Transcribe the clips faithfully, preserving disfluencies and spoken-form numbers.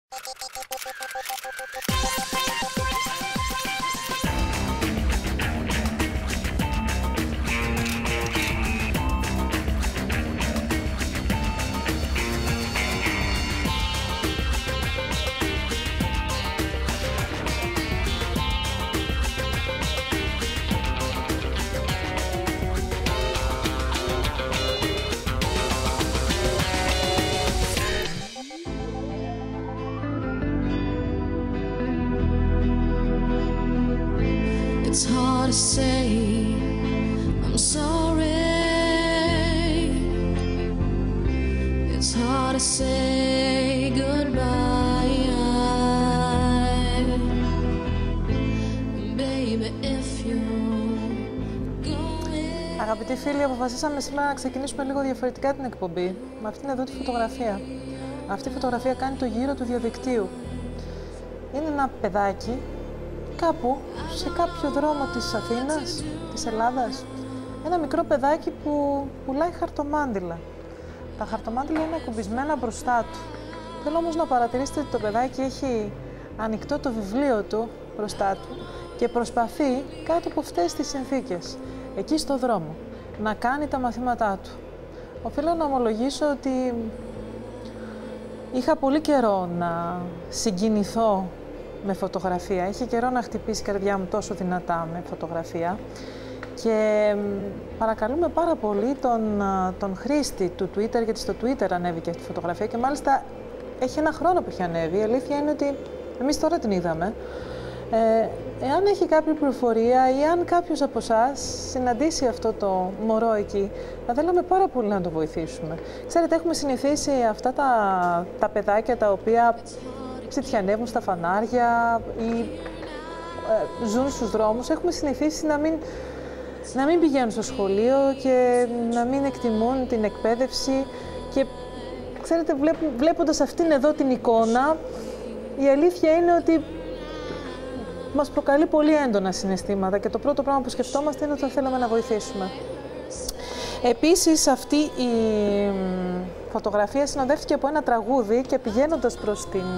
It's hard to say I'm sorry. It's hard to say goodbye. Baby, if you're going... Αγαπητοί φίλοι, αποφασίσαμε σήμερα να ξεκινήσουμε λίγο διαφορετικά την εκπομπή με αυτήν εδώ τη φωτογραφία. Αυτή η φωτογραφία κάνει το γύρο του διαδικτύου. Είναι ένα παιδάκι κάπου σε κάποιο δρόμο της Αθήνας, της Ελλάδας. Ένα μικρό παιδάκι που πουλάει χαρτομάντιλα. Τα χαρτομάντιλα είναι ακουμπισμένα μπροστά του. Θέλω όμως να παρατηρήσετε ότι το παιδάκι έχει ανοιχτό το βιβλίο του μπροστά του και προσπαθεί κάτω από αυτές τις συνθήκες, εκεί στο δρόμο, να κάνει τα μαθήματά του. Οφείλω να ομολογήσω ότι είχα πολύ καιρό να συγκινηθώ με φωτογραφία. Είχε καιρό να χτυπήσει η καρδιά μου τόσο δυνατά με φωτογραφία και παρακαλούμε πάρα πολύ τον, τον χρήστη του Twitter, γιατί στο Twitter ανέβηκε αυτή η φωτογραφία και μάλιστα έχει ένα χρόνο που έχει ανέβει. Η αλήθεια είναι ότι εμείς τώρα την είδαμε. Ε, εάν έχει κάποια πληροφορία ή αν κάποιος από εσάς συναντήσει αυτό το μωρό εκεί, θα θέλαμε πάρα πολύ να το βοηθήσουμε. Ξέρετε, έχουμε συνηθίσει αυτά τα, τα παιδάκια τα οποία ψητιανεύουν στα φανάρια ή ε, ζουν στους δρόμους. Έχουμε συνηθίσει να μην, να μην πηγαίνουν στο σχολείο και να μην εκτιμούν την εκπαίδευση και ξέρετε, βλέπ, βλέποντας αυτήν εδώ την εικόνα, η αλήθεια είναι ότι μας προκαλεί πολύ έντονα συναισθήματα και το πρώτο πράγμα που σκεφτόμαστε είναι ότι θα θέλαμε να βοηθήσουμε. Επίσης, αυτή η φωτογραφία συνοδεύτηκε από ένα τραγούδι και πηγαίνοντας προς, την,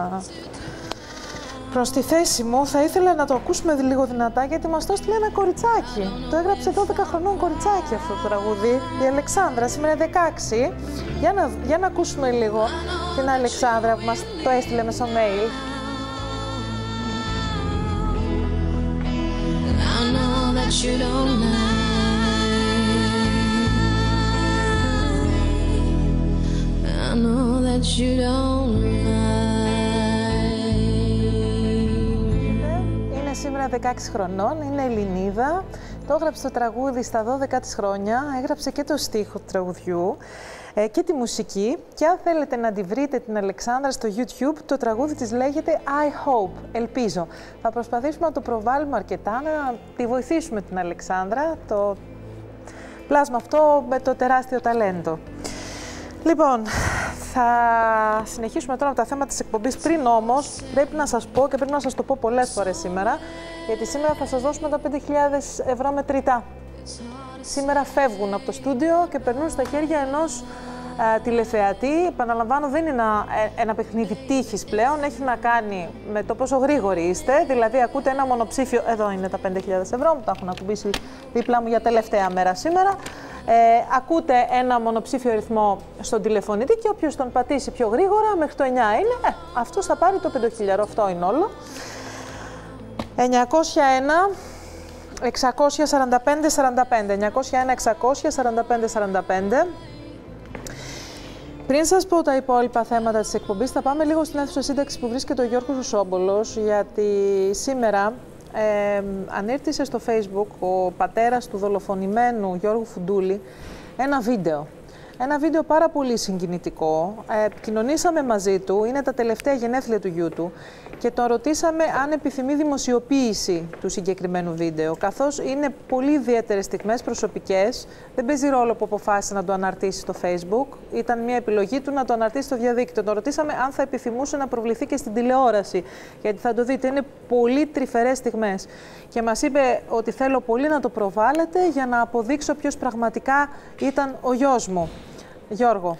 προς τη θέση μου θα ήθελα να το ακούσουμε λίγο δυνατά γιατί μας το έστειλε ένα κοριτσάκι. Το έγραψε δώδεκα χρονών κοριτσάκι αυτό το τραγούδι, η Αλεξάνδρα, σήμερα δεκαέξι. Για να, για να ακούσουμε λίγο την Αλεξάνδρα που μας το έστειλε μέσω mail. You don't lie. I know that you don't lie. Είναι σήμερα δεκαέξι χρονών, είναι Ελληνίδα. Το έγραψε το τραγούδι στα δώδεκα της χρόνια, έγραψε και το στίχο του τραγουδιού ε, και τη μουσική. Και αν θέλετε να τη βρείτε την Αλεξάνδρα στο YouTube, το τραγούδι της λέγεται I Hope, ελπίζω. Θα προσπαθήσουμε να το προβάλλουμε αρκετά, να τη βοηθήσουμε την Αλεξάνδρα, το πλάσμα αυτό με το τεράστιο ταλέντο. Λοιπόν, θα συνεχίσουμε τώρα με τα θέματα της εκπομπής. Πριν όμως, πρέπει να σας πω και πρέπει να σας το πω πολλές φορές σήμερα, γιατί σήμερα θα σας δώσουμε τα πέντε χιλιάδες ευρώ μετρητά. Σήμερα φεύγουν από το στούντιο και περνούν στα χέρια ενός ε, τηλεθεατή. Επαναλαμβάνω, δεν είναι ένα, ε, ένα παιχνίδι τύχης πλέον, έχει να κάνει με το πόσο γρήγοροι είστε. Δηλαδή, ακούτε ένα μονοψήφιο, εδώ είναι τα πέντε χιλιάδες ευρώ, μου τα έχουν ακουμπήσει δίπλα μου για τελευταία μέρα σήμερα. Ε, ακούτε ένα μονοψήφιο αριθμό στον τηλεφωνητή και όποιος τον πατήσει πιο γρήγορα, μέχρι το εννιά είναι, ε, αυτός θα πάρει το πέντε χιλιάδες, αυτό είναι όλο. εννιακόσια ένα εξακόσια σαράντα πέντε σαράντα πέντε, εννιακόσια ένα εξακόσια σαράντα πέντε σαράντα πέντε. Πριν σας πω τα υπόλοιπα θέματα της εκπομπής, θα πάμε λίγο στην αίθουσα σύνταξης που βρίσκεται ο Γιώργος Ρουσόμπολος, γιατί σήμερα ε, ανήρτησε στο Facebook ο πατέρας του δολοφονημένου Γιώργου Φουντούλη ένα βίντεο. Ένα βίντεο πάρα πολύ συγκινητικό. Ε, επικοινωνήσαμε μαζί του, είναι τα τελευταία γενέθλια του γιού του και τον ρωτήσαμε αν επιθυμεί δημοσιοποίηση του συγκεκριμένου βίντεο. Καθώς είναι πολύ ιδιαίτερες στιγμές προσωπικές, δεν παίζει ρόλο που αποφάσισε να το αναρτήσει στο Facebook. Ήταν μια επιλογή του να το αναρτήσει στο διαδίκτυο. Τον ρωτήσαμε αν θα επιθυμούσε να προβληθεί και στην τηλεόραση, γιατί θα το δείτε, είναι πολύ τρυφερές στιγμές. Και μας είπε ότι θέλω πολύ να το προβάλλετε για να αποδείξω ποιος πραγματικά ήταν ο γιος μου. Γιώργο.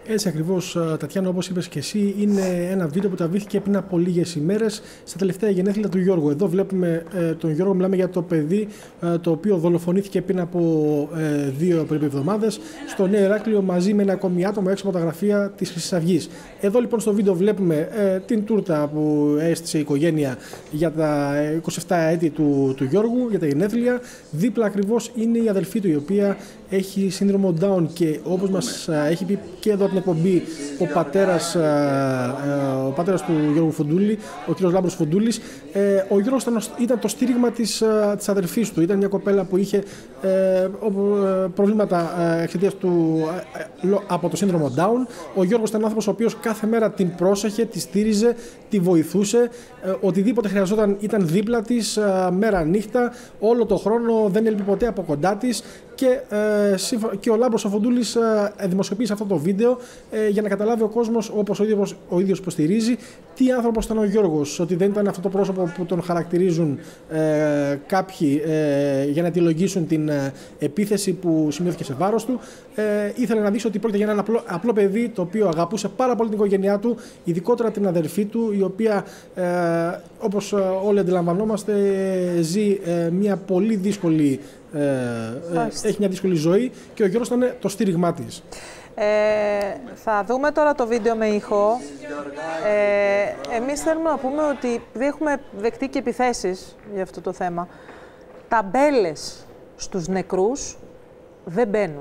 Έτσι ακριβώς, Τατιάνα, όπως είπες και εσύ, είναι ένα βίντεο που τραβήθηκε πριν από λίγες ημέρες στα τελευταία γενέθλια του Γιώργου. Εδώ βλέπουμε ε, τον Γιώργο, μιλάμε για το παιδί ε, το οποίο δολοφονήθηκε πριν από ε, δύο περίπου εβδομάδες στο Νέο Ηράκλειο μαζί με ένα ακόμη άτομο έξω από τα γραφεία της Χρυσής Αυγής. Εδώ λοιπόν στο βίντεο βλέπουμε ε, την τούρτα που έστησε η οικογένεια για τα είκοσι επτά έτη του, του Γιώργου, για τα γενέθλια. Δίπλα ακριβώς είναι η αδελφή του, η οποία έχει σύνδρομο Down, και όπως μας ε, έχει πει και εδώ την εκπομπή ο πατέρας, ε, ε, ο πατέρας του Γιώργου Φουντούλη, ο κ. Λάμπρος Φουντούλης, ε, ο Γιώργος ήταν, ήταν το στήριγμα της, ε, της αδερφής του. Ήταν μια κοπέλα που είχε ε, προβλήματα ε, εξαιτίας του, ε, από το σύνδρομο Down. Ο Γιώργος ήταν άνθρωπος ο οποίος κάθε μέρα την πρόσεχε, τη στήριζε, τη βοηθούσε, ε, οτιδήποτε χρειαζόταν ήταν δίπλα της, ε, μέρα νύχτα, όλο το χρόνο, δεν έλειπε ποτέ από κοντά της. Και, ε, και ο Λάμπρος ο Φουντούλης ε, δημοσιοποίησε αυτό το βίντεο ε, για να καταλάβει ο κόσμος, όπως ο ίδιος, ο ίδιος υποστηρίζει, τι άνθρωπος ήταν ο Γιώργος. Ότι δεν ήταν αυτό το πρόσωπο που τον χαρακτηρίζουν ε, κάποιοι ε, για να αιτιολογήσουν την ε, επίθεση που σημειώθηκε σε βάρος του. Ε, ήθελε να δείξει ότι πρόκειται για ένα απλό, απλό παιδί, το οποίο αγαπούσε πάρα πολύ την οικογένειά του, ειδικότερα την αδερφή του, η οποία ε, όπως όλοι αντιλαμβανόμαστε ζει ε, μια πολύ δύσκολη Ε, ε, έχει μια δύσκολη ζωή, και ο Γιώργος ήταν το στήριγμά της. Ε, θα δούμε τώρα το βίντεο με ήχο. Ε, εμείς θέλουμε να πούμε ότι επειδή έχουμε δεχτεί και επιθέσεις για αυτό το θέμα, ταμπέλες στους νεκρούς δεν μπαίνουν.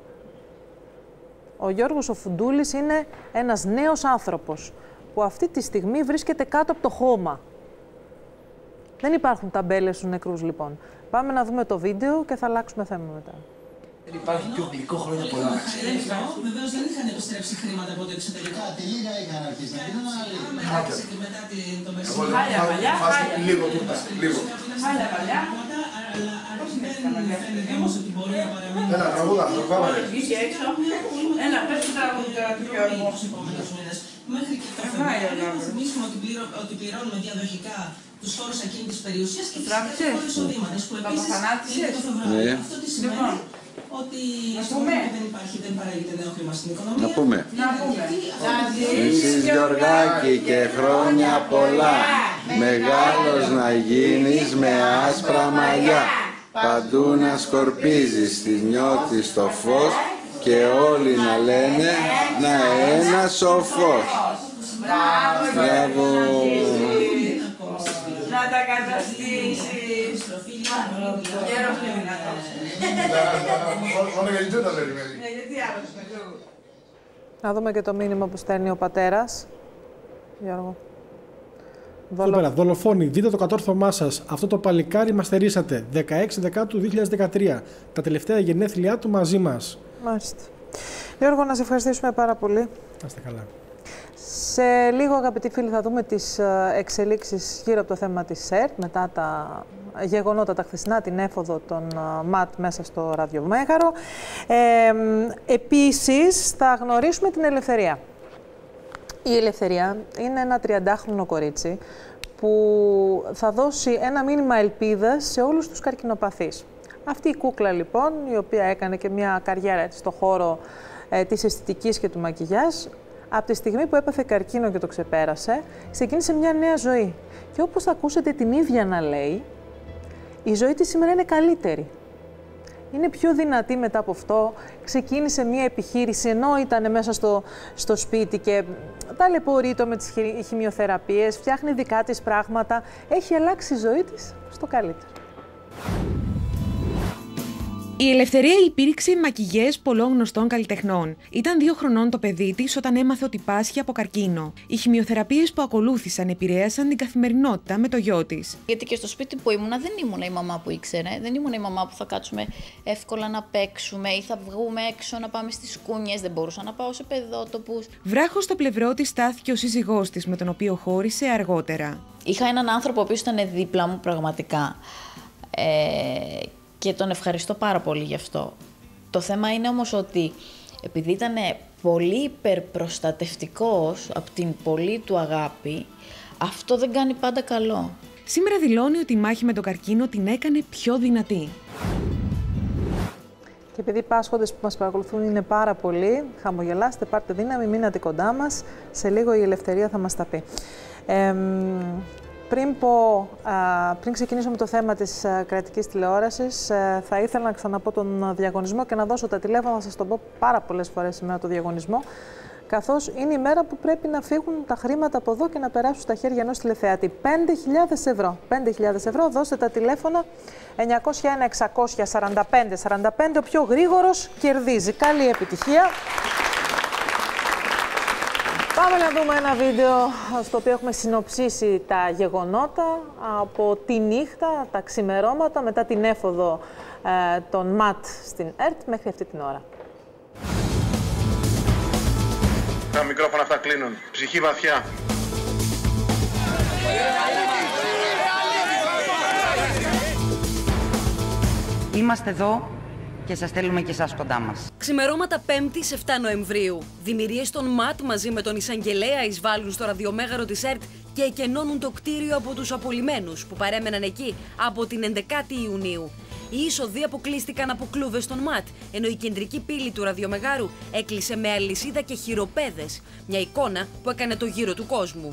Ο Γιώργος ο Φουντούλης είναι ένας νέος άνθρωπος που αυτή τη στιγμή βρίσκεται κάτω από το χώμα. Δεν υπάρχουν ταμπέλες στους νεκρούς, λοιπόν. Πάμε να δούμε το βίντεο και θα αλλάξουμε θέμα μετά. Δεν υπάρχει πιο γλυκό χρόνια πολλά. Βεβαίως δεν είχαν επιστρέψει χρήματα από το εξωτερικό. Κάτι λίγα είχαν αρχίσει να δίνουν, αλλά μετά το μεσημέρι. Χάλια παλιά, χάλια. Λίγο τούτα, λίγο. Χάλια παλιά. Δεν όμως ότι μπορεί να παραμείνει. Έλα, τραγούδα, το πάμε. Βγήκε έξω. Έλα, πες το τραγούδα του Γιώργου. Μέχρι και το Φεβρουάριο να θυμίσουμε ότι πληρώνουμε διαδοχικά τους φόρους εκείνης της περιουσίας και τις φόρους εισοδήματες που επίσης είναι το Φεβρουάριο. Αυτό τι σημαίνει? Ότι στο moment δεν υπάρχει, δεν παράγεται νέο χρήμα στην οικονομία. Να πούμε. Ζήσεις Γιωργάκη και χρόνια πολλά, μεγάλος να γίνεις με άσπρα μαλλιά, παντού να σκορπίζεις, της νιώτης το φως και όλοι να λένε να ένας σοφός. Μπράβο. Να τα καταστήσεις. Γέρος και δυνατός. Μόνο για λιτζούτα περιμένει. Γιατί άλλο. Να δούμε και το μήνυμα που στέλνει ο πατέρας. Γιώργο. Εδώ πέρα, δολοφόνοι, δείτε το κατόρθωμά σας. Αυτό το παλικάρι μας θερήσατε. δεκαέξι Δεκάτου δύο χιλιάδες δεκατρία. Τα τελευταία γενέθλιά του μαζί μας. Μάλιστα. Γιώργο, να σε ευχαριστήσουμε πάρα πολύ. Να είστε καλά. Σε λίγο, αγαπητοί φίλοι, θα δούμε τις εξελίξεις γύρω από το θέμα της ΣΕΡΤ, μετά τα γεγονότα τα χθεσινά, την έφοδο των ΜΑΤ μέσα στο ραδιομέγαρο. Ε, επίσης, θα γνωρίσουμε την Ελευθερία. Η Ελευθερία είναι ένα τριαντάχρονο κορίτσι που θα δώσει ένα μήνυμα ελπίδας σε όλους τους καρκινοπαθείς. Αυτή η κούκλα, λοιπόν, η οποία έκανε και μια καριέρα έτσι, στο χώρο ε, της αισθητικής και του μακιγιάζ, από τη στιγμή που έπαθε καρκίνο και το ξεπέρασε, ξεκίνησε μια νέα ζωή. Και όπως θα ακούσετε την ίδια να λέει, η ζωή της σήμερα είναι καλύτερη. Είναι πιο δυνατή μετά από αυτό, ξεκίνησε μια επιχείρηση ενώ ήταν μέσα στο, στο σπίτι και ταλαιπωρείται με τις χημειοθεραπείες, φτιάχνει δικά της πράγματα, έχει αλλάξει η ζωή της στο καλύτερο. Η Ελευθερία υπήρξε μακιγιές πολλών γνωστών καλλιτεχνών. Ήταν δύο χρονών το παιδί της όταν έμαθε ότι πάσχει από καρκίνο. Οι χημειοθεραπείες που ακολούθησαν επηρέασαν την καθημερινότητα με το γιο της. Γιατί και στο σπίτι που ήμουνα δεν ήμουνα η μαμά που ήξερε. Δεν ήμουνα η μαμά που θα κάτσουμε εύκολα να παίξουμε ή θα βγούμε έξω να πάμε στις κούνιες. Δεν μπορούσα να πάω σε παιδότοπους. Βράχος στο πλευρό της στάθηκε ο σύζυγός της, με τον οποίο χώρισε αργότερα. Είχα έναν άνθρωπο ο οποίος ήταν δίπλα μου πραγματικά. Ε, και τον ευχαριστώ πάρα πολύ γι' αυτό. Το θέμα είναι όμως ότι επειδή ήταν πολύ υπερπροστατευτικός από την πολύ του αγάπη, αυτό δεν κάνει πάντα καλό. Σήμερα δηλώνει ότι η μάχη με τον καρκίνο την έκανε πιο δυνατή. Και επειδή οι πάσχοντες που μας παρακολουθούν είναι πάρα πολλοί, χαμογελάστε, πάρτε δύναμη, μείνατε κοντά μας. Σε λίγο η Ελευθερία θα μας τα πει. Ε, πριν, πω, α, πριν ξεκινήσω με το θέμα της α, κρατικής τηλεόρασης, α, θα ήθελα να ξαναπώ τον διαγωνισμό και να δώσω τα τηλέφωνα, θα σας το πω πάρα πολλές φορές σήμερα το διαγωνισμό, καθώς είναι η μέρα που πρέπει να φύγουν τα χρήματα από εδώ και να περάσουν στα χέρια ενός τηλεθεατή. πέντε χιλιάδες ευρώ. πέντε χιλιάδες ευρώ, δώστε τα τηλέφωνα εννιακόσια ένα εξακόσια σαράντα πέντε σαράντα πέντε, ο πιο γρήγορος κερδίζει. Καλή επιτυχία. Πάμε να δούμε ένα βίντεο στο οποίο έχουμε συνοψίσει τα γεγονότα από τη νύχτα, τα ξημερώματα, μετά την έφοδο ε, των ΜΑΤ στην ΕΡΤ μέχρι αυτή την ώρα. Τα μικρόφωνα αυτά κλείνουν. Ψυχή βαθιά. Είμαστε εδώ και σας στέλνουμε και εσάς κοντά μας. Ξημερώματα Πέμπτης επτά Νοεμβρίου. Δημιουργίες των ΜΑΤ μαζί με τον εισαγγελέα εισβάλλουν στο ραδιομέγαρο της ΕΡΤ και εκενώνουν το κτίριο από τους απολυμμένους που παρέμεναν εκεί από την ενδεκάτη Ιουνίου. Οι είσοδοι αποκλείστηκαν από κλούβες των ΜΑΤ, ενώ η κεντρική πύλη του ραδιομεγάρου έκλεισε με αλυσίδα και χειροπέδες. Μια εικόνα που έκανε το γύρο του κόσμου.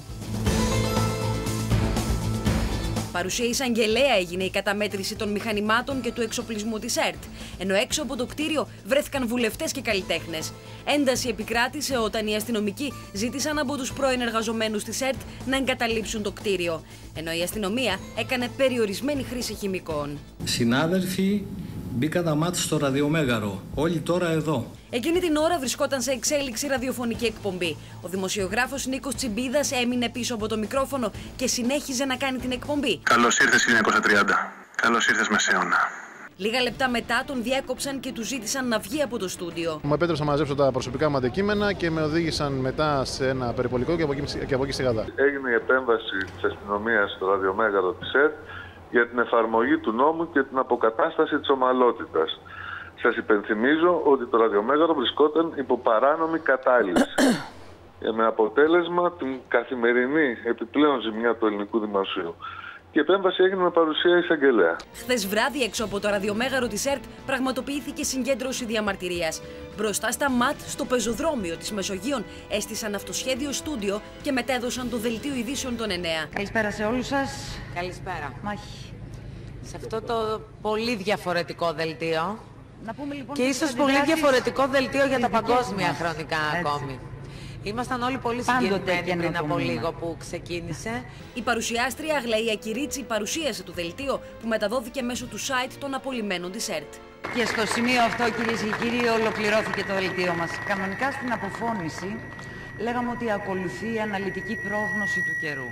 Παρουσία εισαγγελέα έγινε η καταμέτρηση των μηχανημάτων και του εξοπλισμού της ΕΡΤ, ενώ έξω από το κτίριο βρέθηκαν βουλευτές και καλλιτέχνες. Ένταση επικράτησε όταν οι αστυνομικοί ζήτησαν από τους πρώην εργαζομένους της ΕΡΤ να εγκαταλείψουν το κτίριο, ενώ η αστυνομία έκανε περιορισμένη χρήση χημικών. Συνάδελφοι, μπήκα τα μάτια στο ραδιομέγαρο. Όλοι τώρα εδώ. Εκείνη την ώρα βρισκόταν σε εξέλιξη ραδιοφωνική εκπομπή. Ο δημοσιογράφος Νίκος Τσιμπίδας έμεινε πίσω από το μικρόφωνο και συνέχιζε να κάνει την εκπομπή. Καλώς ήρθες χίλια εννιακόσια τριάντα. Καλώς ήρθες μεσαίωνα. Λίγα λεπτά μετά τον διέκοψαν και του ζήτησαν να βγει από το στούντιο. Μου επέτρεψαν να μαζέψω τα προσωπικά μου αντικείμενα και με οδήγησαν μετά σε ένα περιπολικό και από εκεί, και από εκεί στη Γαδά. Έγινε η επέμβαση της αστυνομίας στο ραδιομέγαρο της ΕΡΤ για την εφαρμογή του νόμου και την αποκατάσταση της ομαλότητας. Σας υπενθυμίζω ότι το ραδιομέγαρο βρισκόταν υπό παράνομη κατάλυση. Με αποτέλεσμα την καθημερινή επιπλέον ζημιά του ελληνικού δημοσίου. Και η επέμβαση έγινε με παρουσία εισαγγελέα. Χθες βράδυ, έξω από το ραδιομέγαρο της ΕΡΤ, πραγματοποιήθηκε συγκέντρωση διαμαρτυρίας. Μπροστά στα ΜΑΤ, στο πεζοδρόμιο της Μεσογείων, έστησαν αυτοσχέδιο στούντιο και μετέδωσαν το δελτίο ειδήσεων των εννέα. Καλησπέρα σε όλους σας. Καλησπέρα. Μάχη. Σε αυτό το πολύ διαφορετικό δελτίο. Να πούμε, λοιπόν, και ίσως πολύ διαφορετικό δελτίο για τα παγκόσμια μας. χρονικά Έτσι. ακόμη. Ήμασταν όλοι πολύ συγκεκριμένοι πριν από λίγο που ξεκίνησε. Η παρουσιάστρια Αγλαία Κυρίτσι παρουσίασε το δελτίο που μεταδόθηκε μέσω του site των απολυμμένων της ΕΡΤ. Και στο σημείο αυτό, κυρίες και κύριοι, ολοκληρώθηκε το δελτίο μας. Κανονικά στην αποφώνηση λέγαμε ότι ακολουθεί αναλυτική πρόγνωση του καιρού.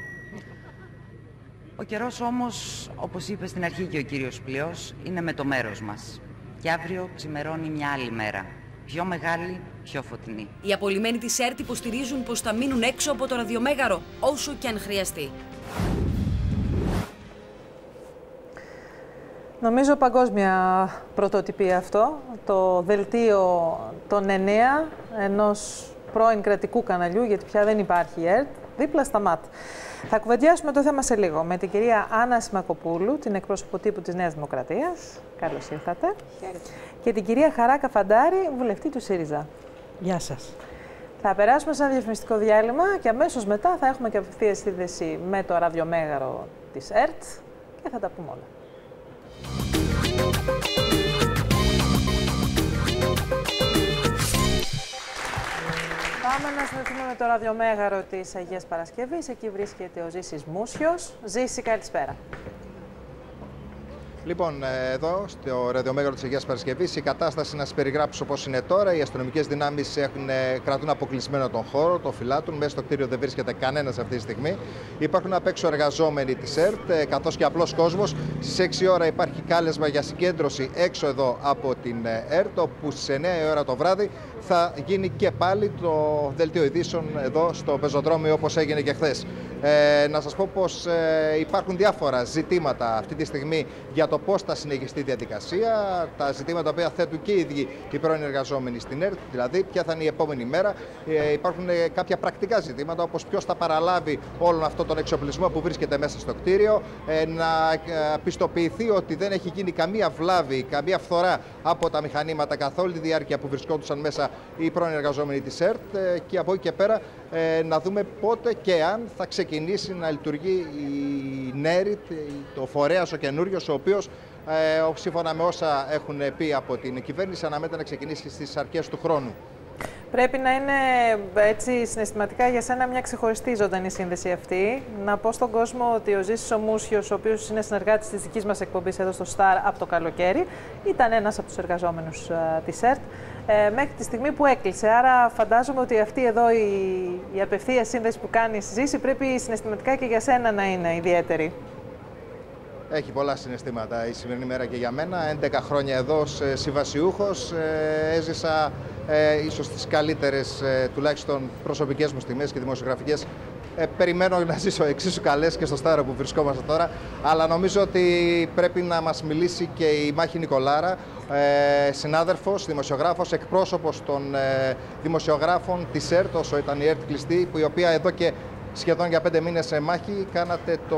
Ο καιρός όμως, όπως είπε στην αρχή και ο κύριος Πλειός, είναι με το μέρος μας. Και αύριο ξημερώνει μια άλλη μέρα. Πιο μεγάλη, πιο φωτεινή. Οι απολυμμένοι της ΕΡΤ υποστηρίζουν πως θα μείνουν έξω από το ραδιομέγαρο, όσο και αν χρειαστεί. Νομίζω παγκόσμια πρωτοτυπία αυτό, το δελτίο των εννέα ενός πρώην κρατικού καναλιού, γιατί πια δεν υπάρχει η ΕΡΤ, δίπλα στα ΜΑΤ. Θα κουβεντιάσουμε το θέμα σε λίγο με την κυρία Άννα Σιμακοπούλου, την εκπρόσωπο τύπου της Νέας Δημοκρατίας. Καλώς ήρθατε. Χαίρετε. Και την κυρία Χαρά Καφαντάρη, βουλευτή του ΣΥΡΙΖΑ. Γεια σας. Θα περάσουμε σε ένα διαφημιστικό διάλειμμα και αμέσως μετά θα έχουμε και απευθείας σύνδεση με το ραδιομέγαρο της ΕΡΤ και θα τα πούμε όλα. Πάμε να συνεχίσουμε με το ραδιομέγαρο της Αγίας Παρασκευής. Εκεί βρίσκεται ο Ζήσης Μούσιος. Ζήση, καλησπέρα. Λοιπόν, εδώ στο ραδιομέγαρο της Αγίας Παρασκευής η κατάσταση να σας περιγράψω πώς είναι τώρα. Οι αστυνομικές δυνάμεις έχουν, κρατούν αποκλεισμένο τον χώρο, το φυλάτουν. Μέσα στο κτίριο δεν βρίσκεται κανένας αυτή τη στιγμή. Υπάρχουν απ' έξω εργαζόμενοι της ΕΡΤ, καθώς και απλός κόσμος. Στις έξι ώρα υπάρχει κάλεσμα για συγκέντρωση έξω εδώ από την ΕΡΤ, όπου στις εννέα η ώρα το βράδυ θα γίνει και πάλι το δελτίο ειδήσεων εδώ στο πεζοδρόμιο, όπως έγινε και χθες. Ε, να σας πω πως ε, υπάρχουν διάφορα ζητήματα αυτή τη στιγμή για το πώς θα συνεχιστεί η διαδικασία, τα ζητήματα τα οποία θέτουν και οι ίδιοι οι πρώην εργαζόμενοι στην ΕΡΤ, δηλαδή ποια θα είναι η επόμενη μέρα. Ε, υπάρχουν ε, κάποια πρακτικά ζητήματα, όπως ποιος θα παραλάβει όλον αυτό τον εξοπλισμό που βρίσκεται μέσα στο κτίριο, ε, να ε, πιστοποιηθεί ότι δεν έχει γίνει καμία βλάβη, καμία φθορά από τα μηχανήματα καθ' όλη τη διάρκεια που βρισκόντουσαν μέσα οι πρώην εργαζόμενοι της ΕΡΤ, ε, και από εκεί και πέρα ε, να δούμε πότε και αν θα ξεκινήσει να λειτουργεί η ΝΕΡΙΤ, το φορέας ο καινούριος, ο οποίος ε, σύμφωνα με όσα έχουν πει από την κυβέρνηση αναμένεται να ξεκινήσει στις αρχές του χρόνου. Πρέπει να είναι έτσι συναισθηματικά για σένα μια ξεχωριστή ζωντανή σύνδεση αυτή. Να πω στον κόσμο ότι ο Ζήσης ο Μούσιος, ο οποίος είναι συνεργάτης της δικής μας εκπομπής εδώ στο Σταρ από το καλοκαίρι, ήταν ένας από τους εργαζόμενους uh, της ΕΡΤ ε, μέχρι τη στιγμή που έκλεισε. Άρα φαντάζομαι ότι αυτή εδώ η, η απευθείας σύνδεση που κάνεις, Ζήση, πρέπει συναισθηματικά και για σένα να είναι ιδιαίτερη. Έχει πολλά συναισθήματα η σημερινή μέρα και για μένα. έντεκα χρόνια εδώ ως συμβασιούχος, ε, έζησα ε, ίσως τις καλύτερες ε, τουλάχιστον προσωπικές μου στιγμές και δημοσιογραφικές. Ε, περιμένω να ζήσω εξίσου καλές και στο Στάρο που βρισκόμαστε τώρα, αλλά νομίζω ότι πρέπει να μας μιλήσει και η Μάχη Νικολάρα, ε, συνάδελφος, δημοσιογράφος, εκπρόσωπος των ε, δημοσιογράφων της ΕΡΤ, όσο ήταν η ΕΡΤ κλειστή, που η οποία εδώ και σχεδόν για πέντε μήνες σε μάχη κάνατε το...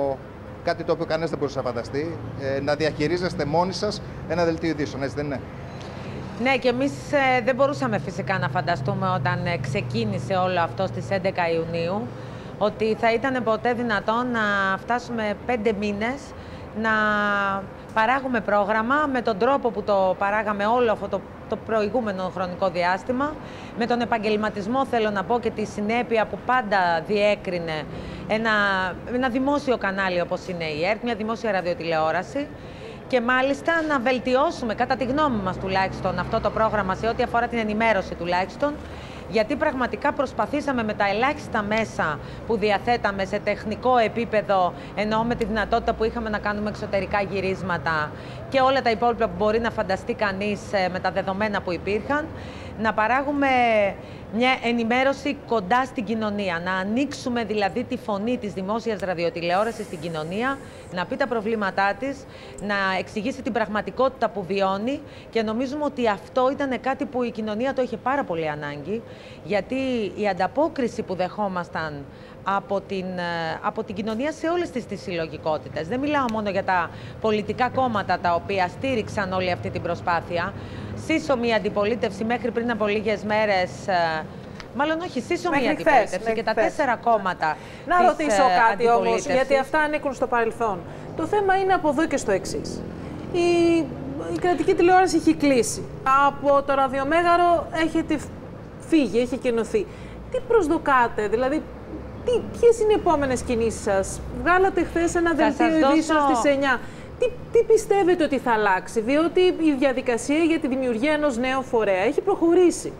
κάτι το οποίο κανένας δεν μπορούσε να φανταστεί, ε, να διαχειρίζεστε μόνοι σας ένα δελτίο ειδήσεων, έτσι δεν είναι? Ναι, και εμείς ε, δεν μπορούσαμε φυσικά να φανταστούμε όταν ε, ξεκίνησε όλο αυτό στις έντεκα Ιουνίου, ότι θα ήταν ποτέ δυνατόν να φτάσουμε πέντε μήνες να παράγουμε πρόγραμμα με τον τρόπο που το παράγαμε όλο αυτό το, το προηγούμενο χρονικό διάστημα, με τον επαγγελματισμό, θέλω να πω, και τη συνέπεια που πάντα διέκρινε ένα, ένα δημόσιο κανάλι όπως είναι η ΕΡΤ, μια δημόσια ραδιοτηλεόραση, και μάλιστα να βελτιώσουμε, κατά τη γνώμη μας τουλάχιστον, αυτό το πρόγραμμα σε ό,τι αφορά την ενημέρωση τουλάχιστον, γιατί πραγματικά προσπαθήσαμε με τα ελάχιστα μέσα που διαθέταμε σε τεχνικό επίπεδο, εννοώ με τη δυνατότητα που είχαμε να κάνουμε εξωτερικά γυρίσματα και όλα τα υπόλοιπα που μπορεί να φανταστεί κανείς με τα δεδομένα που υπήρχαν, να παράγουμε μια ενημέρωση κοντά στην κοινωνία, να ανοίξουμε δηλαδή τη φωνή της δημόσιας ραδιοτηλεόρασης στην κοινωνία, να πει τα προβλήματά της, να εξηγήσει την πραγματικότητα που βιώνει, και νομίζουμε ότι αυτό ήταν κάτι που η κοινωνία το είχε πάρα πολύ ανάγκη, γιατί η ανταπόκριση που δεχόμασταν από την, από την κοινωνία σε όλες τις, τις συλλογικότητες. Δεν μιλάω μόνο για τα πολιτικά κόμματα τα οποία στήριξαν όλη αυτή την προσπάθεια. Σύσσωμη αντιπολίτευση μέχρι πριν από λίγες μέρες, μάλλον όχι, σύσσωμη αντιπολίτευση και τα χθες. τέσσερα κόμματα. Να της ρωτήσω κάτι όμως, γιατί αυτά ανήκουν στο παρελθόν. Το θέμα είναι από εδώ και στο εξής. Η, η κρατική τηλεόραση έχει κλείσει. Από το ραδιομέγαρο έχετε φύγει, έχει κενωθεί. Τι προσδοκάτε, δηλαδή, τι, ποιες είναι οι επόμενες κινήσεις σας? Βγάλατε χθες ένα δελτίο ειδήσεων στις εννιά. Τι, τι πιστεύετε ότι θα αλλάξει, διότι η διαδικασία για τη δημιουργία ενός νέου φορέα έχει προχωρήσει?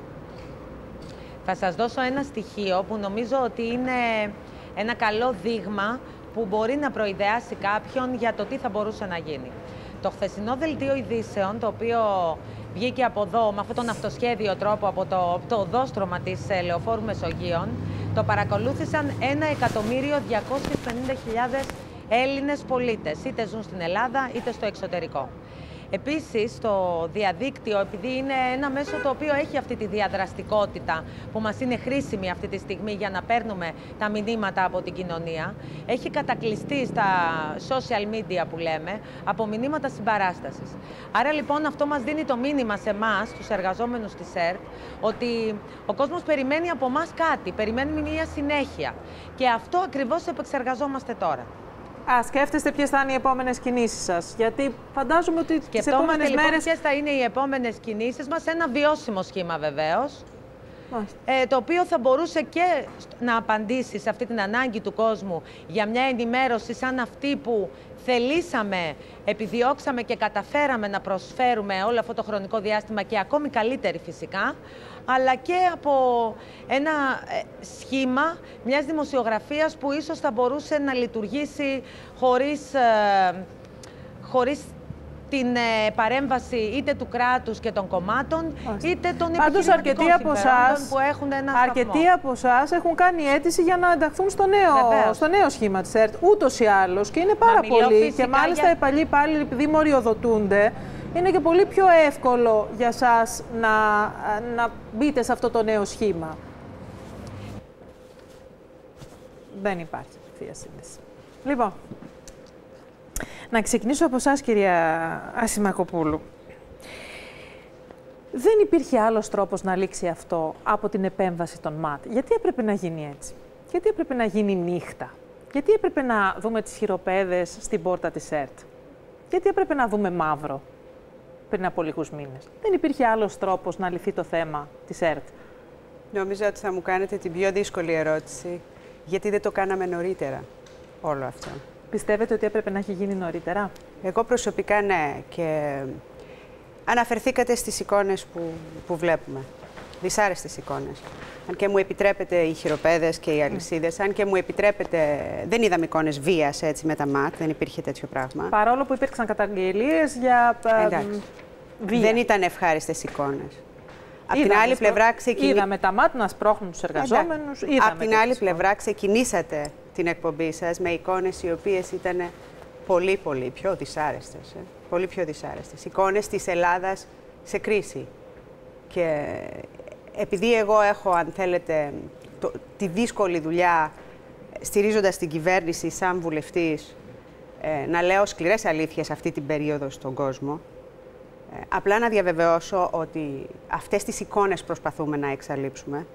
Θα σας δώσω ένα στοιχείο που νομίζω ότι είναι ένα καλό δείγμα που μπορεί να προειδεάσει κάποιον για το τι θα μπορούσε να γίνει. Το χθεσινό δελτίο ειδήσεων, το οποίο βγήκε από εδώ με αυτόν τον αυτοσχέδιο τρόπο από το, από το οδόστρωμα της Λεωφόρου Μεσογείων, το παρακολούθησαν ένα εκατομμύριο διακόσιες πενήντα χιλιάδες Έλληνες πολίτες, είτε ζουν στην Ελλάδα είτε στο εξωτερικό. Επίσης, το διαδίκτυο, επειδή είναι ένα μέσο το οποίο έχει αυτή τη διαδραστικότητα που μας είναι χρήσιμη αυτή τη στιγμή για να παίρνουμε τα μηνύματα από την κοινωνία, έχει κατακλειστεί στα social media που λέμε από μηνύματα συμπαράστασης. Άρα λοιπόν αυτό μας δίνει το μήνυμα σε εμάς, τους εργαζόμενους της ΕΡΤ, ότι ο κόσμος περιμένει από εμάς κάτι, περιμένει μια συνέχεια. Και αυτό ακριβώς επεξεργαζόμαστε τώρα. Α, σκέφτεστε ποιες θα είναι οι επόμενες κινήσεις σας, γιατί φαντάζομαι ότι τις επόμενες λοιπόν μέρες... ποιες θα είναι οι επόμενες κινήσεις μας, ένα βιώσιμο σχήμα βεβαίως, ε, το οποίο θα μπορούσε και να απαντήσει σε αυτή την ανάγκη του κόσμου για μια ενημέρωση σαν αυτή που θελήσαμε, επιδιώξαμε και καταφέραμε να προσφέρουμε όλο αυτό το χρονικό διάστημα, και ακόμη καλύτερη φυσικά, αλλά και από ένα σχήμα μιας δημοσιογραφίας που ίσως θα μπορούσε να λειτουργήσει χωρίς, χωρίς την ε, παρέμβαση είτε του κράτους και των κομμάτων, Μάλιστα. είτε των Πάντως, αρκετοί από εσάς, που έχουν ένα αρκετοί σταθμό. από εσάς έχουν κάνει αίτηση για να ενταχθούν στο νέο, στο νέο σχήμα της ΕΡΤ, ούτως ή άλλως, και είναι πάρα πολλοί. Και μάλιστα για... οι παλιοί υπάλληλοι, επειδή μοριοδοτούνται, είναι και πολύ πιο εύκολο για σας να, να μπείτε σε αυτό το νέο σχήμα. Δεν υπάρχει θεία σύνδεση. Λοιπόν, να ξεκινήσω από εσάς, κυρία Ασημακοπούλου. Δεν υπήρχε άλλος τρόπος να λήξει αυτό από την επέμβαση των ΜΑΤ. Γιατί έπρεπε να γίνει έτσι? Γιατί έπρεπε να γίνει νύχτα? Γιατί έπρεπε να δούμε τις χειροπέδες στην πόρτα της ΕΡΤ? Γιατί έπρεπε να δούμε μαύρο πριν από λίγους μήνες? Δεν υπήρχε άλλος τρόπος να λυθεί το θέμα της ΕΡΤ. Νομίζω ότι θα μου κάνετε την πιο δύσκολη ερώτηση. Γιατί δεν το κάναμε νωρίτερα όλο αυτό? Πιστεύετε ότι έπρεπε να έχει γίνει νωρίτερα? Εγώ προσωπικά ναι. Και αναφερθήκατε στις εικόνες που, που βλέπουμε. Δυσάρεστες εικόνες. Αν και μου επιτρέπετε οι χειροπέδες και οι αλυσίδες, αν και μου επιτρέπετε, δεν είδαμε εικόνες βίας έτσι με τα ΜΑΤ, δεν υπήρχε τέτοιο πράγμα. Παρόλο που υπήρξαν καταγγελίες για Εντάξει. βία. Δεν ήταν ευχάριστες εικόνες. Απ' την άλλη πλευρά ξεκινή... Είδαμε τα ΜΑΤ να σπρώχνουν τους εργαζόμενους. Απ' την άλλη πλευρά ξεκινήσατε την εκπομπή σας με εικόνες οι οποίες ήταν πολύ πολύ πιο δυσάρεστες. Ε? Πολύ πιο δυσάρεστες. Εικόνες της Ελλάδας σε κρίση. Και επειδή εγώ έχω, αν θέλετε, το, τη δύσκολη δουλειά στηρίζοντας την κυβέρνηση σαν βουλευτής, ε, να λέω σκληρές αλήθειες αυτή την περίοδο στον κόσμο, ε, απλά να διαβεβαιώσω ότι αυτές τις εικόνες προσπαθούμε να εξαλείψουμε.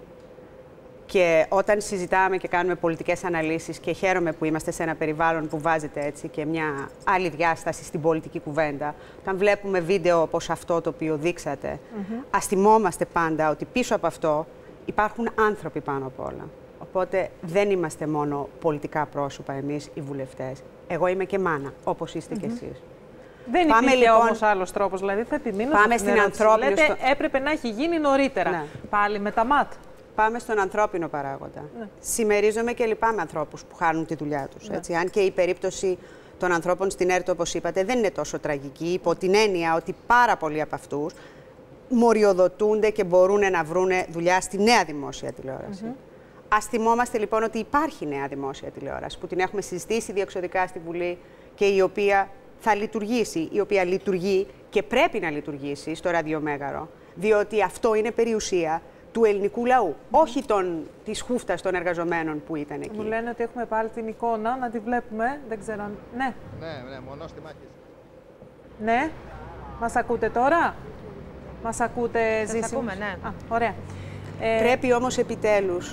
Και όταν συζητάμε και κάνουμε πολιτικές αναλύσεις, και χαίρομαι που είμαστε σε ένα περιβάλλον που βάζετε έτσι και μια άλλη διάσταση στην πολιτική κουβέντα, όταν βλέπουμε βίντεο όπως αυτό το οποίο δείξατε, mm-hmm. ας θυμόμαστε πάντα ότι πίσω από αυτό υπάρχουν άνθρωποι πάνω απ' όλα. Οπότε δεν είμαστε μόνο πολιτικά πρόσωπα εμείς οι βουλευτές. Εγώ είμαι και μάνα, όπως είστε mm-hmm. κι εσείς. Δεν πάμε, υπήρχε λοιπόν, όμως άλλος τρόπος, δηλαδή θα επιμείνω πάμε στην ανθρώπινη... Λέτε στο... έπρεπε να έχει γίνει νωρίτερα. Ναι. Πάλι με τα ΜΑΤ. Πάμε στον ανθρώπινο παράγοντα. Ναι. Συμμερίζομαι και λυπάμαι ανθρώπους που χάνουν τη δουλειά τους. Ναι. Έτσι. Αν και η περίπτωση των ανθρώπων στην ΕΡΤ, όπως είπατε, δεν είναι τόσο τραγική, υπό την έννοια ότι πάρα πολλοί από αυτούς μοριοδοτούνται και μπορούν να βρουν δουλειά στη νέα δημόσια τηλεόραση. Mm-hmm. Ας θυμόμαστε λοιπόν ότι υπάρχει νέα δημόσια τηλεόραση, που την έχουμε συζητήσει διεξοδικά στη Βουλή και η οποία θα λειτουργήσει, η οποία λειτουργεί και πρέπει να λειτουργήσει στο ραδιομέγαρο, διότι αυτό είναι περιουσία του ελληνικού λαού, mm. όχι των, της χούφτας των εργαζομένων που ήταν εκεί. Μου λένε ότι έχουμε πάλι την εικόνα, να τη βλέπουμε, δεν ξέρω αν... Ναι. Ναι, ναι, μονό στη μάχη. Ναι, μας ακούτε τώρα, μας ακούτε Ζήση? Σας ακούμε, ναι. Α, ωραία. Ε... Πρέπει όμως επιτέλους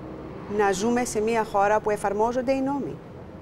να ζούμε σε μια χώρα που εφαρμόζονται οι νόμοι.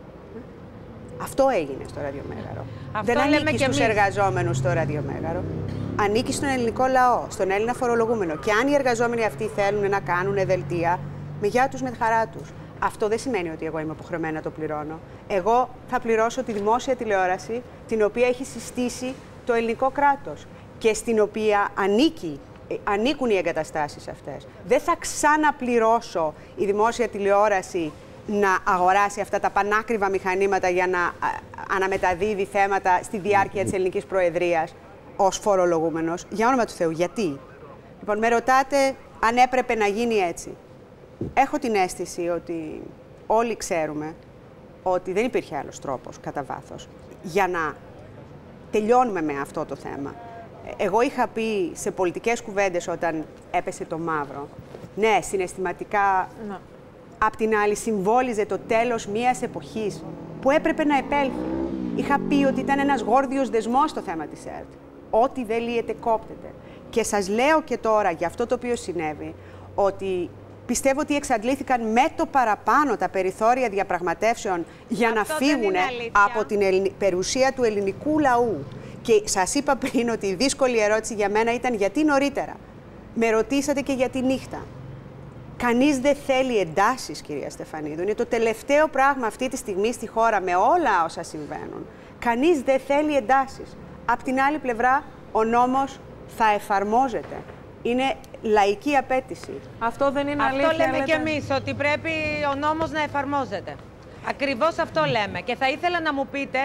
Αυτό έγινε στο ραδιομέγαρο. Αυτό δεν ανήκει στους εργαζόμενους στο ραδιομέγαρο. Ανήκει στον ελληνικό λαό, στον Έλληνα φορολογούμενο. Και αν οι εργαζόμενοι αυτοί θέλουν να κάνουν δελτία, με γεια τους, με χαρά τους. Αυτό δεν σημαίνει ότι εγώ είμαι υποχρεωμένη να το πληρώνω. Εγώ θα πληρώσω τη δημόσια τηλεόραση, την οποία έχει συστήσει το ελληνικό κράτος και στην οποία ανήκει, ανήκουν οι εγκαταστάσεις αυτές. Δεν θα ξαναπληρώσω η δημόσια τηλεόραση να αγοράσει αυτά τα πανάκριβα μηχανήματα για να αναμεταδίδει θέματα στη διάρκεια της ελληνικής προεδρίας ως φορολογούμενος. Για όνομα του Θεού, γιατί? Λοιπόν, με ρωτάτε αν έπρεπε να γίνει έτσι. Έχω την αίσθηση ότι όλοι ξέρουμε ότι δεν υπήρχε άλλος τρόπος, κατά βάθος, για να τελειώνουμε με αυτό το θέμα. Εγώ είχα πει σε πολιτικές κουβέντες όταν έπεσε το μαύρο, ναι, συναισθηματικά... No. Απ' την άλλη, συμβόλιζε το τέλος μιας εποχής που έπρεπε να επέλθει. Είχα πει ότι ήταν ένας γόρδιος δεσμός το θέμα της ΕΡΤ. Ό,τι δεν λύεται, κόπτεται. Και σας λέω και τώρα, για αυτό το οποίο συνέβη, ότι πιστεύω ότι εξαντλήθηκαν με το παραπάνω τα περιθώρια διαπραγματεύσεων για αυτό να φύγουν από την ελλη... περιουσία του ελληνικού λαού. Και σας είπα πριν ότι η δύσκολη ερώτηση για μένα ήταν γιατί νωρίτερα. Με ρωτήσατε και για τη νύχτα. Κανείς δεν θέλει εντάσεις, κυρία Στεφανίδου. Είναι το τελευταίο πράγμα αυτή τη στιγμή στη χώρα με όλα όσα συμβαίνουν. Κανείς δεν θέλει εντάσεις. Απ' την άλλη πλευρά, ο νόμος θα εφαρμόζεται. Είναι λαϊκή απέτηση. Αυτό δεν είναι αυτό αλήθεια. Αυτό λέμε λέτε... κι εμείς, ότι πρέπει ο νόμος να εφαρμόζεται. Ακριβώς αυτό λέμε. Και θα ήθελα να μου πείτε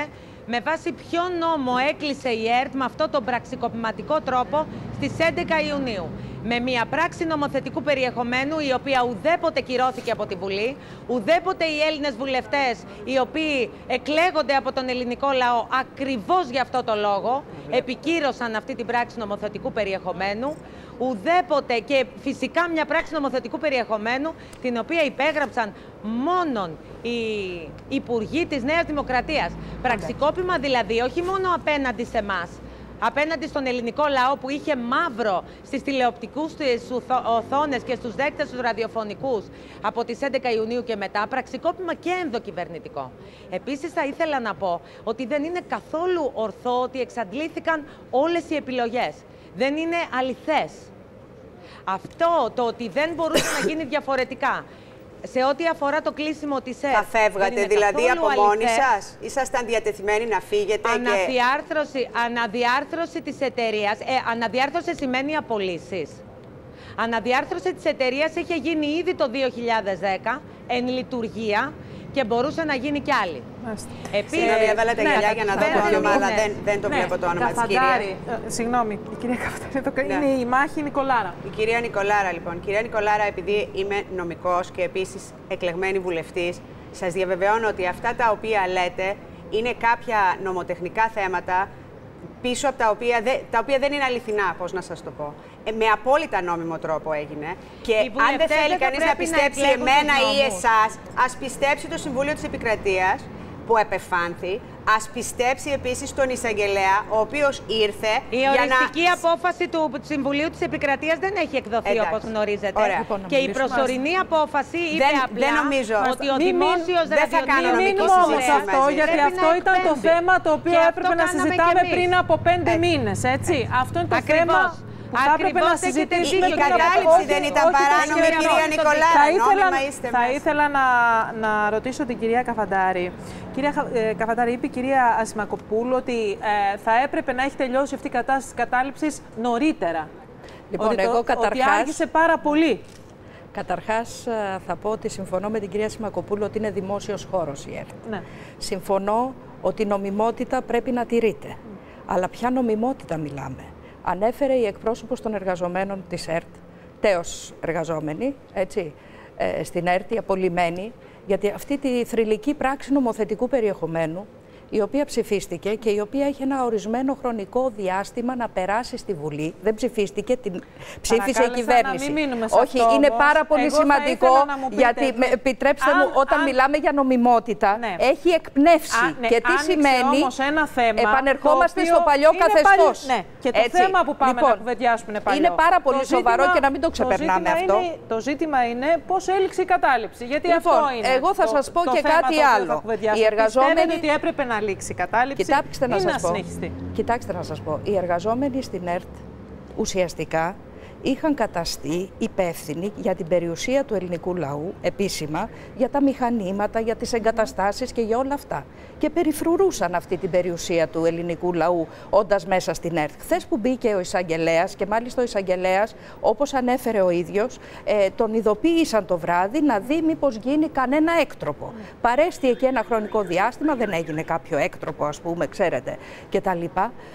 Με βάση ποιο νόμο έκλεισε η ΕΡΤ με αυτόν τον πραξικοπηματικό τρόπο στις έντεκα Ιουνίου. Με μια πράξη νομοθετικού περιεχομένου, η οποία ουδέποτε κυρώθηκε από τη Βουλή, ουδέποτε οι Έλληνες βουλευτές, οι οποίοι εκλέγονται από τον ελληνικό λαό ακριβώς για αυτό το λόγο, επικύρωσαν αυτή την πράξη νομοθετικού περιεχομένου, ουδέποτε και φυσικά μια πράξη νομοθετικού περιεχομένου, την οποία υπέγραψαν μόνον οι υπουργοί της Νέας Δημοκρατίας. Πραξικόπημα δηλαδή όχι μόνο απέναντι σε εμάς, απέναντι στον ελληνικό λαό που είχε μαύρο στις τηλεοπτικούς της οθόνες και στους δέκτες τους ραδιοφωνικούς από τις έντεκα Ιουνίου και μετά, πραξικόπημα και ενδοκυβερνητικό. Επίσης θα ήθελα να πω ότι δεν είναι καθόλου ορθό ότι εξαντλήθηκαν όλες οι επιλογές. Δεν είναι αληθές. Αυτό το ότι δεν μπορούσε να γίνει διαφορετικά σε ό,τι αφορά το κλείσιμο της ΕΡΤ. Θα φεύγατε δηλαδή από μόνοι σας? Ήσασταν διατεθειμένοι να φύγετε? Αναδιάρθρωση, και... αναδιάρθρωση της εταιρείας. Ε, αναδιάρθρωση σημαίνει απολύσεις. Αναδιάρθρωση της εταιρείας είχε γίνει ήδη το δύο χιλιάδες δέκα, εν λειτουργία, και μπορούσε να γίνει κι άλλη. Επίσης, συγγνώμη, έβαλα τα γυαλιά για να δω το όνομα, αλλά δεν, δεν το ναι, βλέπω το όνομα της κυρίας. Ε, συγγνώμη, η κυρία Καφαντάρη, ναι. Είναι η Μάχη Νικολάρα. Η κυρία Νικολάρα, λοιπόν. Κυρία Νικολάρα, επειδή είμαι νομικός και επίσης εκλεγμένη βουλευτής, σας διαβεβαιώνω ότι αυτά τα οποία λέτε είναι κάποια νομοτεχνικά θέματα πίσω από τα οποία, δε, τα οποία δεν είναι αληθινά, πώς να σας το πω. Ε, με απόλυτα νόμιμο τρόπο έγινε. Και αν δεν θέλει κανείς να πιστέψει να εμένα ή εσάς, ας πιστέψει το Συμβούλιο της Επικρατείας που επεφάνθη, ας πιστέψει επίσης τον εισαγγελέα, ο οποίος ήρθε η για να... Η οριστική απόφαση του Συμβουλίου της Επικρατείας δεν έχει εκδοθεί, όπως γνωρίζετε. Λοιπόν, και η προσωρινή απόφαση είπε δεν, απλά δεν νομίζω. ότι ο δημόσιος ραδιοτηλεοπτικός... Μην μείνουμε όμως αυτό, γιατί αυτό ήταν το θέμα το οποίο έπρεπε να συζητάμε πριν από πέντε μήνες, έτσι. Αυτό είναι το θέμα που θα έπρεπε να συζητήσουμε. Η κατάληψη δεν ήταν παράνομη, κυρία Νικολάρα. Θα ήθελα να ρωτήσω την κυρία Καφαντάρη. Κυρία ε, Καφαντάρη, είπε η κυρία Ασημακοπούλου ότι ε, θα έπρεπε να έχει τελειώσει αυτή η κατάσταση της κατάληψης νωρίτερα. Λοιπόν, ότι εγώ το, καταρχάς... ότι άργησε πάρα πολύ. Καταρχάς, θα πω ότι συμφωνώ με την κυρία Ασημακοπούλου ότι είναι δημόσιος χώρος η ΕΡΤ. Ναι. Συμφωνώ ότι η νομιμότητα πρέπει να τηρείται. Mm. Αλλά ποια νομιμότητα μιλάμε? Ανέφερε η εκπρόσωπος των εργαζομένων της ΕΡΤ, τέως εργαζόμενοι, έτσι, ε, στην ΕΡΤ, οι απολυμμένοι, γιατί αυτή τη θρυλική πράξη νομοθετικού περιεχομένου, η οποία ψηφίστηκε και η οποία έχει ένα ορισμένο χρονικό διάστημα να περάσει στη Βουλή. Δεν ψηφίστηκε, την ψήφισε η κυβέρνηση. Όχι, αυτό, είναι όμως. πάρα πολύ Εγώ σημαντικό, πείτε, γιατί με, επιτρέψτε αν, μου, όταν αν, μιλάμε για νομιμότητα, ναι. έχει εκπνεύσει. Α, ναι, και τι σημαίνει, όμως ένα θέμα επανερχόμαστε στο παλιό καθεστώς. Ναι. Και το Έτσι. θέμα που πάμε λοιπόν, να κουβεντιάσουμε είναι παλιό. Είναι πάρα πολύ το σοβαρό ζήτημα, και να μην το ξεπερνάμε το αυτό. Είναι, το ζήτημα είναι πώς έληξε η κατάληψη. Γιατί λοιπόν, αυτό είναι. Εγώ θα σας πω και κάτι άλλο. Οι εργαζόμενοι ότι έπρεπε να λήξει η κατάληψη. Κοιτάξτε να, σας να πω, κοιτάξτε να σας πω, οι εργαζόμενοι στην ΕΡΤ ουσιαστικά είχαν καταστεί υπεύθυνοι για την περιουσία του ελληνικού λαού, επίσημα, για τα μηχανήματα, για τις εγκαταστάσεις και για όλα αυτά. Και περιφρουρούσαν αυτή την περιουσία του ελληνικού λαού, όντας μέσα στην ΕΡΤ. Χθες που μπήκε ο εισαγγελέας, και μάλιστα ο εισαγγελέας, όπως ανέφερε ο ίδιος, ε, τον ειδοποίησαν το βράδυ να δει μήπως γίνει κανένα έκτροπο. Mm. Παρέστη εκεί ένα χρονικό διάστημα, δεν έγινε κάποιο έκτροπο, ας πούμε, ξέρετε, κτλ.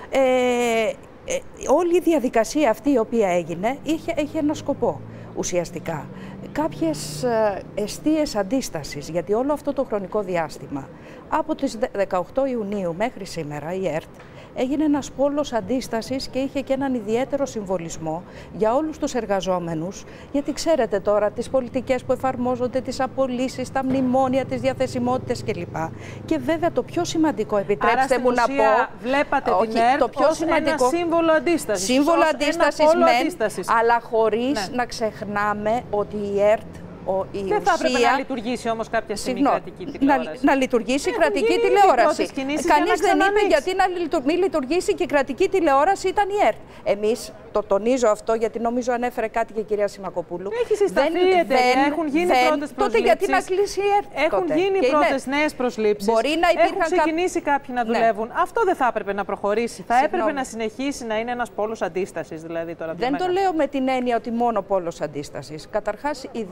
Ε, Ε, όλη η διαδικασία αυτή η οποία έγινε είχε, είχε ένα σκοπό ουσιαστικά. Κάποιες ε, εστίες αντίστασης, γιατί όλο αυτό το χρονικό διάστημα από τις δεκαοκτώ Ιουνίου μέχρι σήμερα η ΕΡΤ έγινε ένας πόλος αντίστασης και είχε και έναν ιδιαίτερο συμβολισμό για όλους τους εργαζόμενους, γιατί ξέρετε τώρα τις πολιτικές που εφαρμόζονται, τις απολύσεις, τα μνημόνια, τις διαθεσιμότητες κλπ. Και βέβαια το πιο σημαντικό, επιτρέψτε Άρα, μου να πω, βλέπατε όχι, την ΕΡΤ το πιο ως σημαντικό, ένα σύμβολο αντίστασης. Σύμβολο αντίστασης μεν, αντίστασης. αλλά χωρίς ναι. να ξεχνάμε ότι η ΕΡΤ Ο, η δεν θα έπρεπε ουσία... να λειτουργήσει όμως κάποια στιγμή Συγνώ, κρατική τηλεόραση. Να, να λειτουργήσει η κρατική τηλεόραση. Κανείς δεν είπε γιατί να μην λειτουργήσει και η κρατική τηλεόραση, ήταν η ΕΡΤ. Εμείς, το τονίζω αυτό γιατί νομίζω ανέφερε κάτι και η κυρία Σιμακοπούλου. Έχει συσταθεί η εταιρεία, έχουν γίνει δεν, πρώτες προσλήψεις. Τότε γιατί να κλείσει η ΕΡΤ. Έχουν τότε. γίνει πρώτες νέες προσλήψεις. Μπορεί να έχουν ξεκινήσει κά... κάποιοι να δουλεύουν. Ναι. Αυτό δεν θα έπρεπε να προχωρήσει. Θα Συγνώμη. έπρεπε να συνεχίσει να είναι ένας πόλος αντίστασης. Δηλαδή, τώρα δεν το λέω με την έννοια ότι μόνο πόλος αντίστασης. Καταρχάς, οι δημόσιοι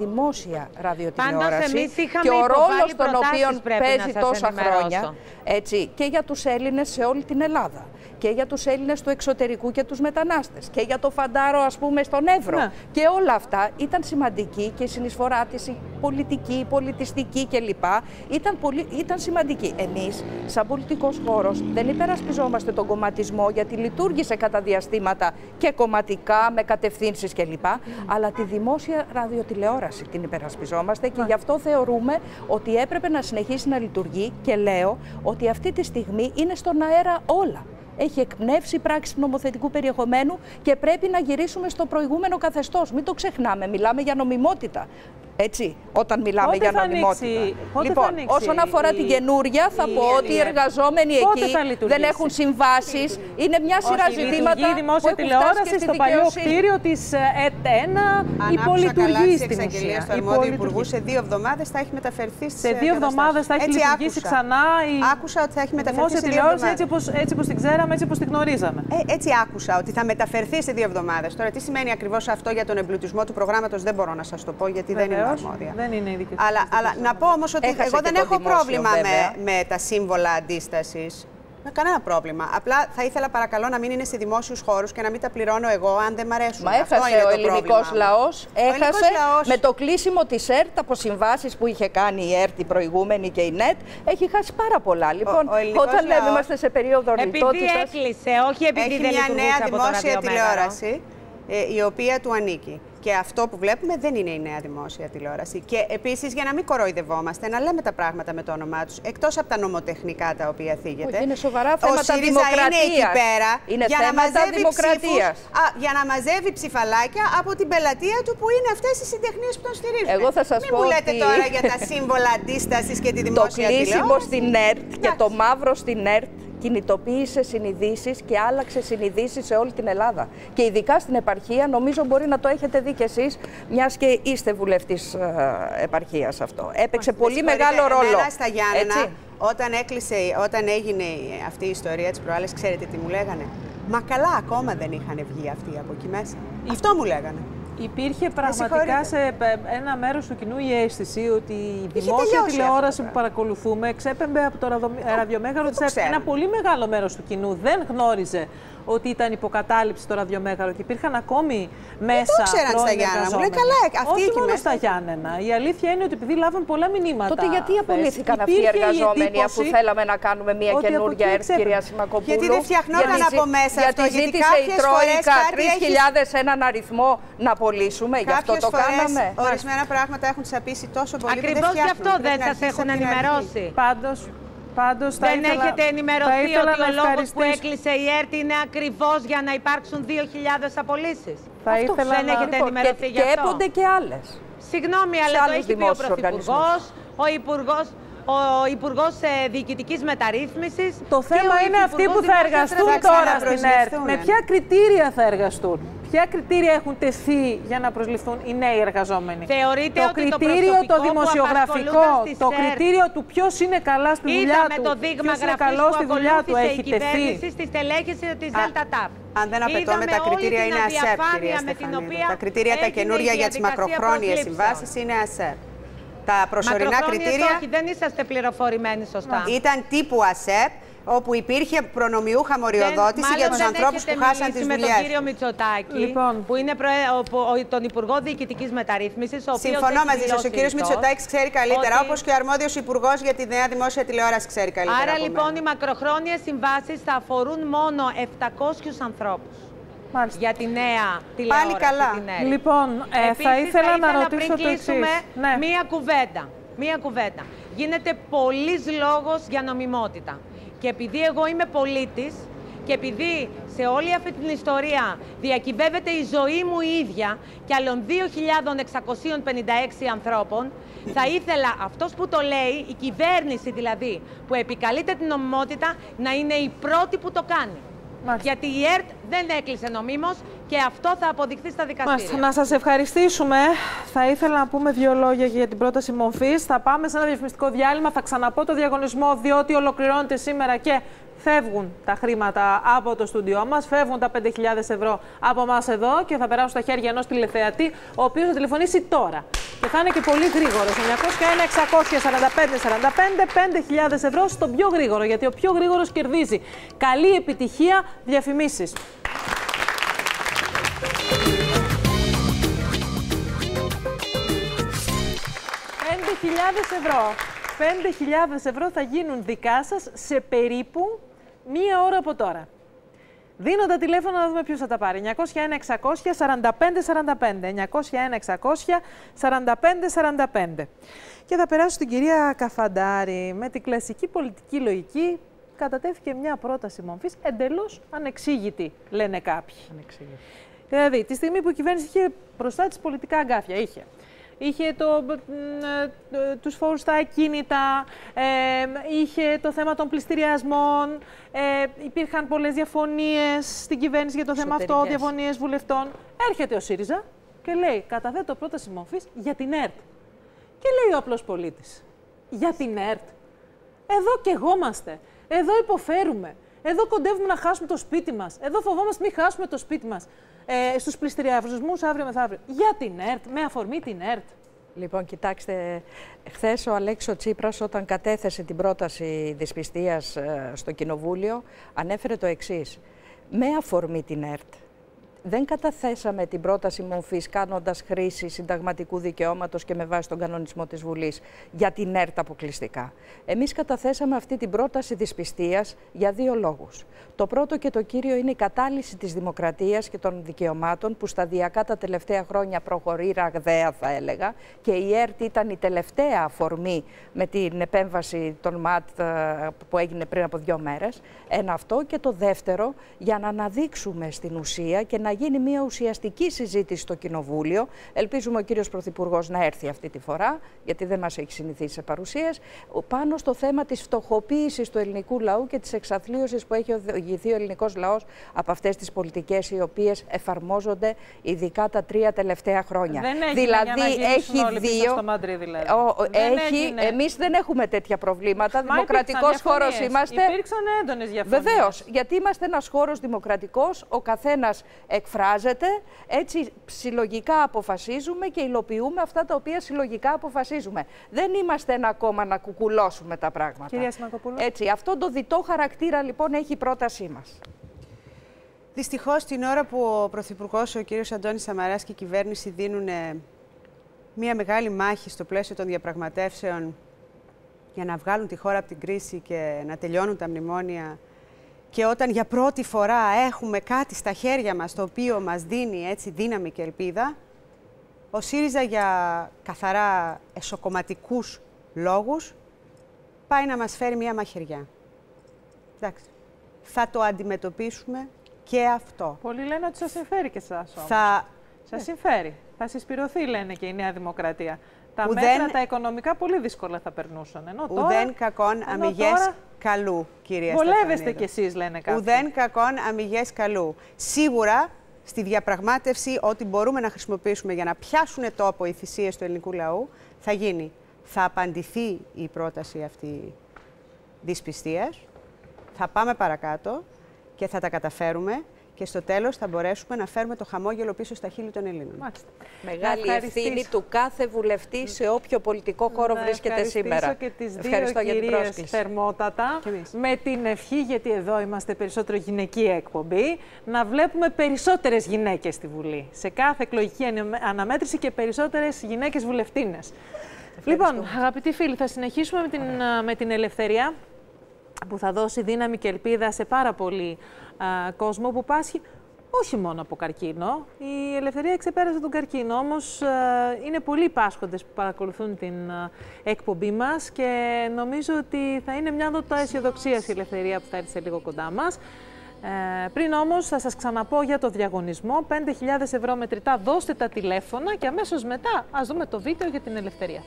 δημόσια ραδιοτηλεόραση και ο ρόλος τον οποίο παίζει τόσα χρόνια, έτσι, και για τους Έλληνες σε όλη την Ελλάδα. Και για τους Έλληνες του εξωτερικού και τους μετανάστες. Και για το φαντάρο, ας πούμε, στον Εύρο. Ναι. Και όλα αυτά ήταν σημαντική και η συνεισφορά της, η πολιτική, η πολιτιστική κλπ. Ήταν, πολύ, ήταν σημαντική. Εμείς, σαν πολιτικός χώρος, δεν υπερασπιζόμαστε τον κομματισμό, γιατί λειτουργήσε κατά διαστήματα και κομματικά, με κατευθύνσεις κλπ. Mm. Αλλά τη δημόσια ραδιοτηλεόραση την υπερασπιζόμαστε και mm. γι' αυτό θεωρούμε ότι έπρεπε να συνεχίσει να λειτουργεί και λέω ότι αυτή τη στιγμή είναι στον αέρα όλα. Έχει εκπνεύσει πράξη νομοθετικού περιεχομένου και πρέπει να γυρίσουμε στο προηγούμενο καθεστώς. Μην το ξεχνάμε, μιλάμε για νομιμότητα. Έτσι, όταν μιλάμε πότε για νομιμότητα. Πότε λοιπόν, όσον αφορά η, την καινούρια, θα η, πω η, ότι οι εργαζόμενοι εκεί δεν έχουν συμβάσεις. Είναι μια σειρά όχι, ζητήματα. Η δημόσια τηλεόραση στο παλιό κτίριο της ΕΤ ένα υπολειτουργεί στην ουσία. Του αρμόδιου υπουργού σε δύο εβδομάδες θα έχει μεταφερθεί σε δύο εβδομάδες θα έχει λειτουργήσει ξανά η άκουσα ότι θα έχει μεταφερθεί δημόσια τηλεόραση έτσι όπως την ξέραμε, έτσι όπως την γνωρίζαμε. Έτσι άκουσα ότι θα μεταφερθεί σε δύο εβδομάδες. Τώρα, τι σημαίνει ακριβώς αυτό για τον εμπλουτισμό του προγράμματος δεν μπορώ να σας το πω, γιατί δεν είναι. Δεν είναι η δική αλλά, αλλά να πω όμως ότι έχασε εγώ δεν έχω δημόσιο, πρόβλημα με, με τα σύμβολα αντίστασης. Με κανένα πρόβλημα. Απλά θα ήθελα παρακαλώ να μην είναι σε δημόσιους χώρους και να μην τα πληρώνω εγώ αν δεν μ' αρέσουν. Μα έχασε ο ελληνικός λαός. Έχασε λαός... με το κλείσιμο της ΕΡΤ από συμβάσεις που είχε κάνει η ΕΡΤ η προηγούμενη και η ΝΕΤ. Έχει χάσει πάρα πολλά. Λοιπόν, ο, ο όταν λέμε είμαστε σε περίοδο λιτότητας. Επειδή έκλεισε, όχι επειδή έχει δεν μια νέα δημόσια τηλεόραση, η οποία του ανήκει. Και αυτό που βλέπουμε δεν είναι η νέα δημόσια τηλεόραση. Και επίσης, για να μην κοροϊδευόμαστε, να λέμε τα πράγματα με το όνομά τους, εκτός από τα νομοτεχνικά τα οποία θίγεται. Είναι σοβαρά θέματα δημοκρατίας. Είναι εκεί πέρα είναι για θέματα να μαζεύει δημοκρατίας. Ψήφους, α, για να μαζεύει ψηφαλάκια από την πελατεία του που είναι αυτές οι συντεχνίες που τον στηρίζουν. Εγώ θα σας μην πω μου λέτε ότι... τώρα για τα σύμβολα αντίστασης και τη δημόσια τηλεόραση. Το κλείσιμο στην ΕΡΤ και το μαύρο στην ΕΡΤ κινητοποίησε συνειδήσεις και άλλαξε συνειδήσεις σε όλη την Ελλάδα. Και ειδικά στην επαρχία, νομίζω μπορεί να το έχετε δει κι εσείς, μιας και είστε βουλευτής ε, επαρχίας αυτό. Έπαιξε Μας, πολύ μεγάλο ρόλο. Εμένα στα Γιάννενα, όταν, έκλεισε, όταν έγινε αυτή η ιστορία της προάλλες, ξέρετε τι μου λέγανε? Μα καλά, ακόμα δεν είχαν βγει αυτοί από εκεί μέσα. Η... Αυτό μου λέγανε. Υπήρχε πραγματικά σε ένα μέρος του κοινού η αίσθηση ότι η δημόσια τηλεόραση που παρακολουθούμε ξέπεμπε από το ραδιομέγαρο της ΕΡΤ. Ένα πολύ μεγάλο μέρος του κοινού δεν γνώριζε ότι ήταν υποκατάληψη το ραδιομέγαρο και υπήρχαν ακόμη μέσα. Δεν το ξέραν στα Γιάννενα. Μου λέει καλά, αυτή όχι μόνο στα Γιάννενα. Η αλήθεια είναι ότι επειδή λάβαν πολλά μηνύματα. Τότε γιατί απολύθηκαν αυτοί οι εργαζόμενοι αφού θέλαμε να κάνουμε μια καινούργια ΕΡΤ, κυρία Σιμακοπούλου? Γιατί δεν φτιαχνόταν από μέσα αυτό. Γιατί ζήτησε η Τρόικα τρεις χιλιάδες έναν αριθμό να απολύσουμε. Γι' αυτό το κάναμε. Ορισμένα πράγματα έχουν τσαπίσει τόσο πολύ. Ακριβώς γι' αυτό δεν σας έχουν ενημερώσει. Πάντως. Πάντως, δεν ήθελα, έχετε ενημερωθεί ότι ο λόγος που έκλεισε η ΕΡΤ είναι ακριβώς για να υπάρξουν δύο χιλιάδες απολύσεις. Θα αυτό ήθελα δεν να... έχετε ενημερωθεί και, γι' αυτό. Και έπονται και άλλες. Συγγνώμη, αλλά το έχει πει ο Πρωθυπουργός, ο Υπουργός, ο Υπουργός Διοικητικής Μεταρρύθμισης. Το θέμα είναι αυτοί που θα εργαστούν τώρα στην ΕΡΤ. Με ποια κριτήρια θα εργαστούν? Ποια κριτήρια έχουν τεθεί για να προσληφθούν οι νέοι εργαζόμενοι? Θεωρείτε το ότι κριτήριο το, το δημοσιογραφικό, το κριτήριο του ποιος είναι καλά στη δουλειά του, το δείγμα ποιος είναι καλό στη δουλειά του, έχει τεθεί? Στη στελέχηση της ΔΕΛΤΑ. Αν δεν απαιτώμε, τα κριτήρια είναι ΑΣΕΠ, κυρία Στεφανίδου. Τα κριτήρια τα καινούρια για τις μακροχρόνιες συμβάσεις είναι ΑΣΕΠ. Τα προσωρινά κριτήρια. Όχι, δεν είσαστε πληροφορημένοι σωστά. Ήταν τύπου ΑΣΕΠ, όπου υπήρχε προνομιούχα μοριοδότηση για τους ανθρώπους που χάσαν τις δουλειές. Με τον κύριο Μητσοτάκη, λοιπόν, που είναι προε... ο, ο, τον Υπουργό Διοικητικής Μεταρρύθμισης. Συμφωνώ μαζί σας. Ο κύριος Μητσοτάκης ξέρει καλύτερα, ότι... όπως και ο αρμόδιος Υπουργός για τη νέα δημόσια τηλεόραση ξέρει καλύτερα. Άρα λοιπόν οι μακροχρόνιες συμβάσεις θα αφορούν μόνο επτακόσιους ανθρώπους. Μάλιστα. Για τη νέα τηλεόραση. Πάλι καλά. Λοιπόν, ε, Επίσης, θα ήθελα θα να ήθελα ρωτήσω πριν το εξής. Ναι. Μία κουβέντα. Μία κουβέντα. Γίνεται πολλής λόγος για νομιμότητα. Και επειδή εγώ είμαι πολίτης και επειδή σε όλη αυτή την ιστορία διακυβεύεται η ζωή μου η ίδια και άλλων δύο χιλιάδες εξακόσιοι πενήντα έξι ανθρώπων, θα ήθελα αυτός που το λέει, η κυβέρνηση δηλαδή, που επικαλείται την νομιμότητα, να είναι η πρώτη που το κάνει. Μάλιστα. Γιατί η ΕΡΤ δεν έκλεισε νομίμως και αυτό θα αποδειχθεί στα δικαστήρια. Μάλιστα, να σας ευχαριστήσουμε. Θα ήθελα να πούμε δύο λόγια για την πρόταση μορφής. Θα πάμε σε ένα διαφημιστικό διάλειμμα. Θα ξαναπώ το διαγωνισμό, διότι ολοκληρώνεται σήμερα και φεύγουν τα χρήματα από το στούντιό μας, φεύγουν τα πέντε χιλιάδες ευρώ από εμάς εδώ και θα περάσουν στα χέρια ενός τηλεθεατή, ο οποίος θα τηλεφωνήσει τώρα. Και θα είναι και πολύ γρήγορο. εννιακόσια ένα εξακόσια σαράντα πέντε σαράντα πέντε, πέντε χιλιάδες ευρώ στο πιο γρήγορο, γιατί ο πιο γρήγορος κερδίζει. Καλή επιτυχία, διαφημίσεις. πέντε χιλιάδες ευρώ. πέντε χιλιάδες ευρώ θα γίνουν δικά σας σε περίπου μία ώρα από τώρα. Δίνω τα τηλέφωνα να δούμε ποιος θα τα πάρει. εννιακόσια ένα εξακόσια σαράντα πέντε σαράντα πέντε. εννιακόσια ένα εξακόσια σαράντα πέντε σαράντα πέντε. Και θα περάσω στην κυρία Καφαντάρη. Με την κλασική πολιτική λογική κατατέθηκε μια πρόταση μορφής εντελώς ανεξήγητη, λένε κάποιοι. Ανεξήγητη. Δηλαδή, τη στιγμή που η κυβέρνηση είχε μπροστά της πολιτικά αγκάθια, είχε. Είχε το, ε, τους φόρους στα ακίνητα, ε, είχε το θέμα των πληστηριασμών, ε, υπήρχαν πολλές διαφωνίες στην κυβέρνηση για το θέμα αυτό, διαφωνίες βουλευτών. Έρχεται ο ΣΥΡΙΖΑ και λέει, καταθέτω πρόταση μορφής για την ΕΡΤ. Και λέει ο απλός πολίτης, για την ΕΡΤ. Εδώ καιγόμαστε, εδώ υποφέρουμε, εδώ κοντεύουμε να χάσουμε το σπίτι μας, εδώ φοβόμαστε μην χάσουμε το σπίτι μας. Ε, στους πληστηριασμούς αύριο μεθαύριο. Για την ΕΡΤ, με αφορμή την ΕΡΤ. Λοιπόν, κοιτάξτε, χθες ο Αλέξης Τσίπρας όταν κατέθεσε την πρόταση δυσπιστίας ε, στο Κοινοβούλιο ανέφερε το εξής. Με αφορμή την ΕΡΤ. Δεν καταθέσαμε την πρόταση μορφής κάνοντας χρήση συνταγματικού δικαιώματος και με βάση τον κανονισμό της Βουλής για την ΕΡΤ αποκλειστικά. Εμείς καταθέσαμε αυτή την πρόταση δυσπιστίας για δύο λόγους. Το πρώτο και το κύριο είναι η κατάλυση της δημοκρατίας και των δικαιωμάτων που σταδιακά τα τελευταία χρόνια προχωρεί ραγδαία, θα έλεγα, και η ΕΡΤ ήταν η τελευταία αφορμή με την επέμβαση των ΜΑΤ που έγινε πριν από δύο μέρες. Ένα αυτό, και το δεύτερο, για να αναδείξουμε στην ουσία και να γίνει μια ουσιαστική συζήτηση στο Κοινοβούλιο. Ελπίζουμε ο κύριος Πρωθυπουργός να έρθει αυτή τη φορά, γιατί δεν μας έχει συνηθίσει σε παρουσίες, πάνω στο θέμα της φτωχοποίησης του ελληνικού λαού και της εξαθλίωσης που έχει οδηγηθεί ο ελληνικός λαός από αυτές τις πολιτικές οι οποίες εφαρμόζονται ειδικά τα τρία τελευταία χρόνια. Δεν έγινε δηλαδή για να έχει όλοι δύο. Στο Μαντρί, δηλαδή. Ο, δεν έχει, εμείς δεν έχουμε τέτοια προβλήματα. Μα δημοκρατικός χώρος είμαστε. Υπήρξαν έντονες διαφωνίες. Βεβαίως, γιατί είμαστε ένας χώρος δημοκρατικός, ο καθένας εκφράζεται, έτσι συλλογικά αποφασίζουμε και υλοποιούμε αυτά τα οποία συλλογικά αποφασίζουμε. Δεν είμαστε ένα κόμμα να κουκουλώσουμε τα πράγματα. Κυρία Σιμακοπούλου. Έτσι, αυτό το διτό χαρακτήρα λοιπόν έχει η πρότασή μας. Δυστυχώς, την ώρα που ο Πρωθυπουργός, ο κύριος Αντώνης Σαμαράς και η κυβέρνηση δίνουν μια μεγάλη μάχη στο πλαίσιο των διαπραγματεύσεων για να βγάλουν τη χώρα από την κρίση και να τελειώνουν τα μνημόνια, και όταν για πρώτη φορά έχουμε κάτι στα χέρια μας το οποίο μας δίνει έτσι δύναμη και ελπίδα, ο ΣΥΡΙΖΑ για καθαρά εσωκομματικούς λόγους πάει να μας φέρει μια μαχαιριά. Εντάξει. Θα το αντιμετωπίσουμε και αυτό. Πολλοί λένε ότι σας συμφέρει και εσάς όμως. Θα... Σας συμφέρει. Θα συσπηρωθεί, λένε, και η Νέα Δημοκρατία. Τα Ουδέν... μέτρα τα οικονομικά πολύ δύσκολα θα περνούσαν. Ενώ τώρα, Ουδέν κακόν αμυγές τώρα... καλού, κυρία Στεφανίδου. Βολεύεστε κι εσείς, λένε κάποιοι. Ουδέν κακόν αμυγές καλού. Σίγουρα στη διαπραγμάτευση ό,τι μπορούμε να χρησιμοποιήσουμε για να πιάσουν τόπο οι θυσίες του ελληνικού λαού θα γίνει. Θα απαντηθεί η πρόταση αυτή δυσπιστίας, θα πάμε παρακάτω και θα τα καταφέρουμε. Και στο τέλος θα μπορέσουμε να φέρουμε το χαμόγελο πίσω στα χείλη των Ελλήνων. Μάλιστα. Μεγάλη ευθύνη του κάθε βουλευτή σε όποιο πολιτικό χώρο να βρίσκεται σήμερα. Και τις Ευχαριστώ δύο για την πρόσκληση. Θερμότατα, με την ευχή, γιατί εδώ είμαστε περισσότερο γυναικεία εκπομπή, να βλέπουμε περισσότερες γυναίκες στη Βουλή. Σε κάθε εκλογική αναμέτρηση και περισσότερες γυναίκες βουλευτίνες. Λοιπόν, αγαπητοί φίλοι, θα συνεχίσουμε με την, με την ελευθερία, που θα δώσει δύναμη και ελπίδα σε πάρα πολύ α, κόσμο που πάσχει όχι μόνο από καρκίνο. Η ελευθερία ξεπέρασε τον καρκίνο, όμως α, είναι πολλοί πάσχοντες που παρακολουθούν την α, εκπομπή μας και νομίζω ότι θα είναι μια νότα αισιοδοξίας η ελευθερία που θα έρθει σε λίγο κοντά μας. Ε, πριν όμως θα σας ξαναπώ για το διαγωνισμό, πέντε χιλιάδες ευρώ μετρητά, δώστε τα τηλέφωνα και αμέσως μετά ας δούμε το βίντεο για την ελευθερία.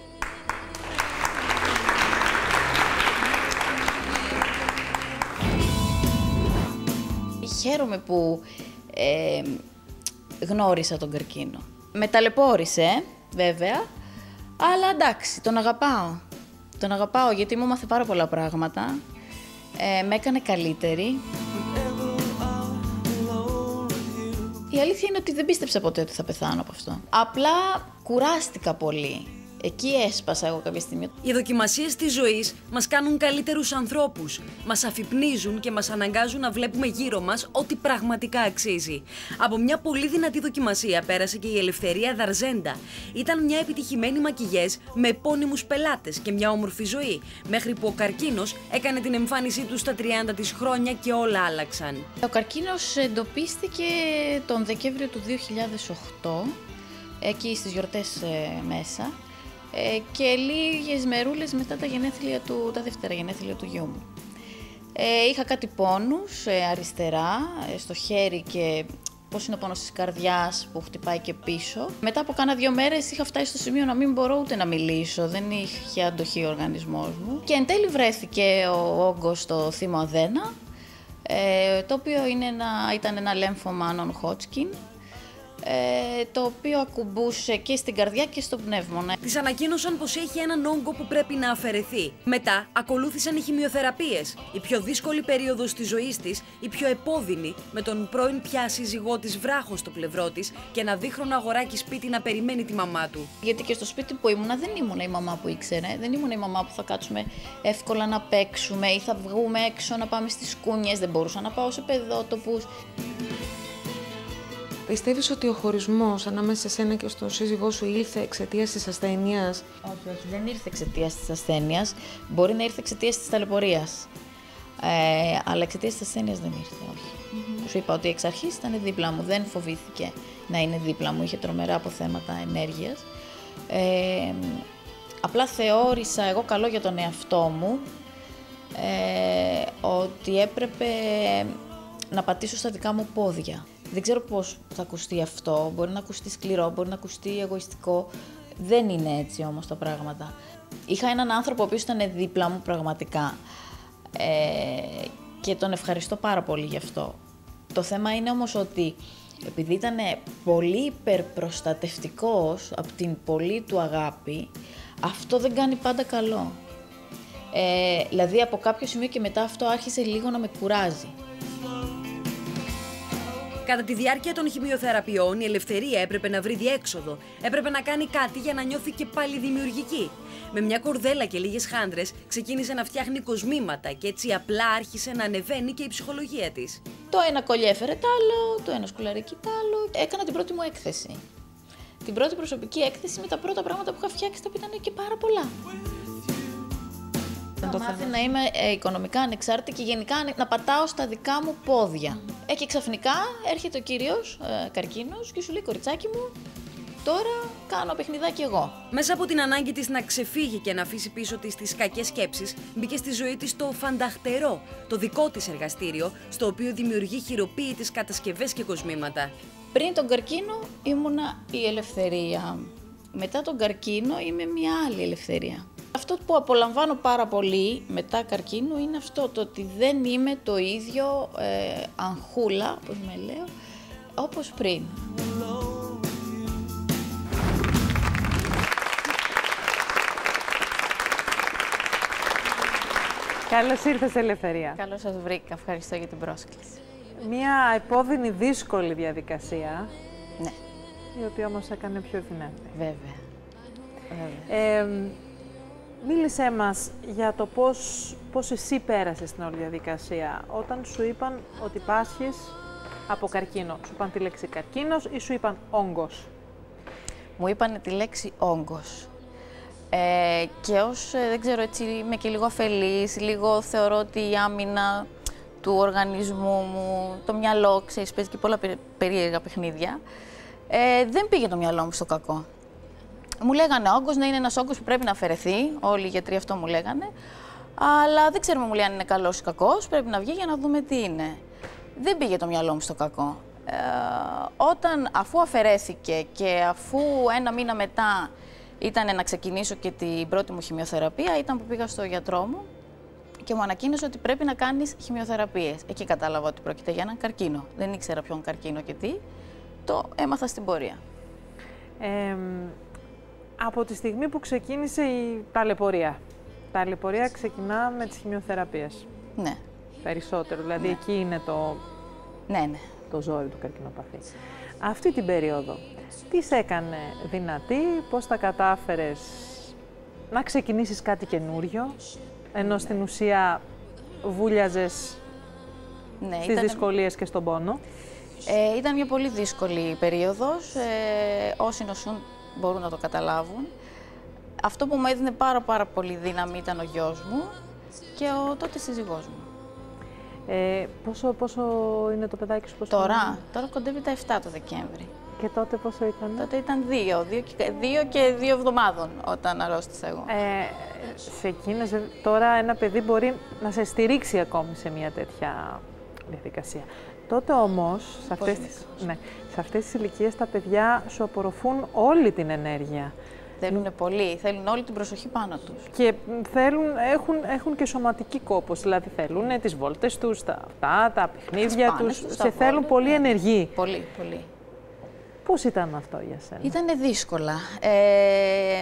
Χαίρομαι που ε, γνώρισα τον καρκίνο. Με ταλαιπώρησε, βέβαια, αλλά εντάξει, τον αγαπάω. Τον αγαπάω γιατί μου έμαθε πάρα πολλά πράγματα, ε, με έκανε καλύτερη. Η αλήθεια είναι ότι δεν πίστεψα ποτέ ότι θα πεθάνω από αυτό. Απλά κουράστηκα πολύ. Εκεί έσπασα εγώ κάποια στιγμή. Οι δοκιμασίες της ζωής μας κάνουν καλύτερους ανθρώπους. Μας αφυπνίζουν και μας αναγκάζουν να βλέπουμε γύρω μας ό,τι πραγματικά αξίζει. Από μια πολύ δυνατή δοκιμασία πέρασε και η Ελευθερία Δαρζέντα. Ήταν μια επιτυχημένη μακιγιές με επώνυμους πελάτες και μια όμορφη ζωή. Μέχρι που ο καρκίνος έκανε την εμφάνισή του στα τριάντα της χρόνια και όλα άλλαξαν. Ο καρκίνος εντοπίστηκε τον Δεκέμβριο του δύο χιλιάδες οκτώ, εκεί στις γιορτές ε, μέσα. Ε, και λίγες μερούλες μετά τα, γενέθλια του, τα δεύτερα γενέθλια του γιού μου. Ε, είχα κάτι πόνους ε, αριστερά, ε, στο χέρι και πώς είναι ο πόνος της καρδιάς που χτυπάει και πίσω. Μετά από κάνα δύο μέρες είχα φτάσει στο σημείο να μην μπορώ ούτε να μιλήσω, δεν είχε αντοχή ο οργανισμός μου. Και εν τέλει βρέθηκε ο όγκος στο θύμο αδένα, ε, το οποίο είναι ένα, ήταν ένα λέμφωμα non-Hodgkin, Ε, το οποίο ακουμπούσε και στην καρδιά και στο πνεύμονα. Της ανακοίνωσαν πως έχει έναν όγκο που πρέπει να αφαιρεθεί. Μετά ακολούθησαν οι χημειοθεραπείες. Η πιο δύσκολη περίοδος της ζωής της, η πιο επώδυνη, με τον πρώην πια σύζυγό της βράχο στο πλευρό της και ένα δίχρονο αγοράκι σπίτι να περιμένει τη μαμά του. Γιατί και στο σπίτι που ήμουνα δεν ήμουνα η μαμά που ήξερε, δεν ήμουνα η μαμά που θα κάτσουμε εύκολα να παίξουμε ή θα βγούμε έξω να πάμε στις κούνιες, δεν μπορούσα να πάω σε παιδότοπους. Πιστεύεις ότι ο χωρισμός ανάμεσα σε σένα και στον σύζυγό σου ήλθε εξαιτίας της ασθένειας? Όχι, όχι, δεν ήρθε εξαιτίας της ασθένειας. Μπορεί να ήρθε εξαιτίας της ταλαιπωρίας. Ε, αλλά εξαιτίας της ασθένειας δεν ήρθε, όχι. Mm-hmm. Σου είπα ότι εξ αρχής ήταν δίπλα μου, δεν φοβήθηκε να είναι δίπλα μου, είχε τρομερά αποθέματα ενέργειας. Ε, απλά θεώρησα εγώ καλό για τον εαυτό μου ε, ότι έπρεπε να πατήσω στα δικά μου πόδια. Δεν ξέρω πώς θα ακουστεί αυτό, μπορεί να ακουστεί σκληρό, μπορεί να ακουστεί εγωιστικό. Δεν είναι έτσι όμως τα πράγματα. Είχα έναν άνθρωπο ο οποίος ήταν δίπλα μου πραγματικά ε, και τον ευχαριστώ πάρα πολύ γι' αυτό. Το θέμα είναι όμως ότι επειδή ήταν πολύ υπερπροστατευτικός από την πολύ του αγάπη, αυτό δεν κάνει πάντα καλό. Ε, δηλαδή από κάποιο σημείο και μετά αυτό άρχισε λίγο να με κουράζει. Κατά τη διάρκεια των χημειοθεραπείων, η Ελευθερία έπρεπε να βρει διέξοδο. Έπρεπε να κάνει κάτι για να νιώθει και πάλι δημιουργική. Με μια κορδέλα και λίγες χάντρες, ξεκίνησε να φτιάχνει κοσμήματα και έτσι απλά άρχισε να ανεβαίνει και η ψυχολογία της. Το ένα κολλιέ έφερε τ' άλλο, το ένα σκουλαρίκι τ' άλλο. Έκανα την πρώτη μου έκθεση. Την πρώτη προσωπική έκθεση με τα πρώτα πράγματα που είχα φτιάξει, τα οποία ήταν και πάρα πολλά. Να μάθει να είμαι ε, οικονομικά ανεξάρτητη και γενικά να πατάω στα δικά μου πόδια. Ε, και ξαφνικά έρχεται ο κύριος ε, καρκίνος και σου λέει, κοριτσάκι μου, τώρα κάνω παιχνιδάκι εγώ. Μέσα από την ανάγκη της να ξεφύγει και να αφήσει πίσω της τις κακές σκέψεις, μπήκε στη ζωή της το φανταχτερό, το δικό της εργαστήριο, στο οποίο δημιουργεί χειροποίητες κατασκευές και κοσμήματα. Πριν τον καρκίνο ήμουνα η Ελευθερία. Μετά τον καρκίνο είμαι μια άλλη Ελευθερία. Αυτό που απολαμβάνω πάρα πολύ μετά καρκίνου είναι αυτό, το ότι δεν είμαι το ίδιο ε, αγχούλα, όπως με λέω, όπως πριν. Καλώς ήρθες, Ελευθερία. Καλώς σας βρήκα. Ευχαριστώ για την πρόσκληση. Μία επώδυνη, δύσκολη διαδικασία. Ναι. Η οποία όμως έκανε πιο δυνατή. Βέβαια. Βέβαια. Ε, μίλησέ μας για το πώς, πώς εσύ πέρασες την όλη διαδικασία. Όταν σου είπαν ότι πάσχεις από καρκίνο. Σου είπαν τη λέξη καρκίνος ή σου είπαν όγκος? Μου είπαν τη λέξη όγκος. Ε, και ως, ε, δεν ξέρω, έτσι είμαι και λίγο αφελής, λίγο θεωρώ ότι η άμυνα του οργανισμού μου, το μυαλό, ξέρεις, παίζει και πολλά περίεργα παιχνίδια, ε, δεν πήγε το μυαλό μου στο κακό. Μου λέγανε όγκος, να είναι ένας όγκος που πρέπει να αφαιρεθεί, όλοι οι γιατροί αυτό μου λέγανε, αλλά δεν ξέρουμε, μου λέει, αν είναι καλός ή κακός, πρέπει να βγει για να δούμε τι είναι. Δεν πήγε το μυαλό μου στο κακό. Ε, όταν, αφού αφαιρέθηκε και αφού ένα μήνα μετά ήταν να ξεκινήσω και την πρώτη μου χημειοθεραπεία, ήταν που πήγα στο γιατρό μου και μου ανακοίνωσε ότι πρέπει να κάνεις χημειοθεραπείες. Εκεί κατάλαβα ότι πρόκειται για έναν καρκίνο. Δεν ήξερα ποιον καρκίνο και τι. Το έμαθα στην πορεία. Ε, από τη στιγμή που ξεκίνησε η ταλαιπωρία. Τα ταλαιπωρία ξεκινά με τις χημειοθεραπείες. Ναι. Περισσότερο, δηλαδή ναι. εκεί είναι το, ναι, ναι. το ζόρι του καρκινοπαθή. Αυτή την περίοδο, τι σε έκανε δυνατή, πώς τα κατάφερες να ξεκινήσεις κάτι καινούριο, ενώ ναι. στην ουσία βούλιαζες ναι, στις ήταν... δυσκολίες και στον πόνο. Ε, ήταν μια πολύ δύσκολη περίοδος, ε, όσοι νοσούν μπορούν να το καταλάβουν. Αυτό που μου έδινε πάρα πάρα πολύ δύναμη ήταν ο γιος μου και ο τότε σύζυγός μου. Ε, πόσο, πόσο είναι το παιδάκι σου, πόσο Τώρα, είναι? τώρα κοντεύει τα εφτά το Δεκέμβρη. Και τότε πόσο ήταν? Τότε ήταν δύο, δύο, και, δύο και δύο εβδομάδων όταν αρρώστησα εγώ. Ε, σε εκείνες, τώρα ένα παιδί μπορεί να σε στηρίξει ακόμη σε μια τέτοια διαδικασία. Τότε όμως, σε αυτές, τις, ναι, σε αυτές τις ηλικίες τα παιδιά σου απορροφούν όλη την ενέργεια. Θέλουν πολύ, θέλουν όλη την προσοχή πάνω τους. Και θέλουν, έχουν, έχουν και σωματική κόπος, δηλαδή θέλουν τις βόλτες τους, τα, αυτά, τα παιχνίδια τους, τους, σε θέλουν βόλτες, πολύ ναι. ενεργοί. Πολύ, πολύ. Πώς ήταν αυτό για σένα? Ήτανε δύσκολα. Ε,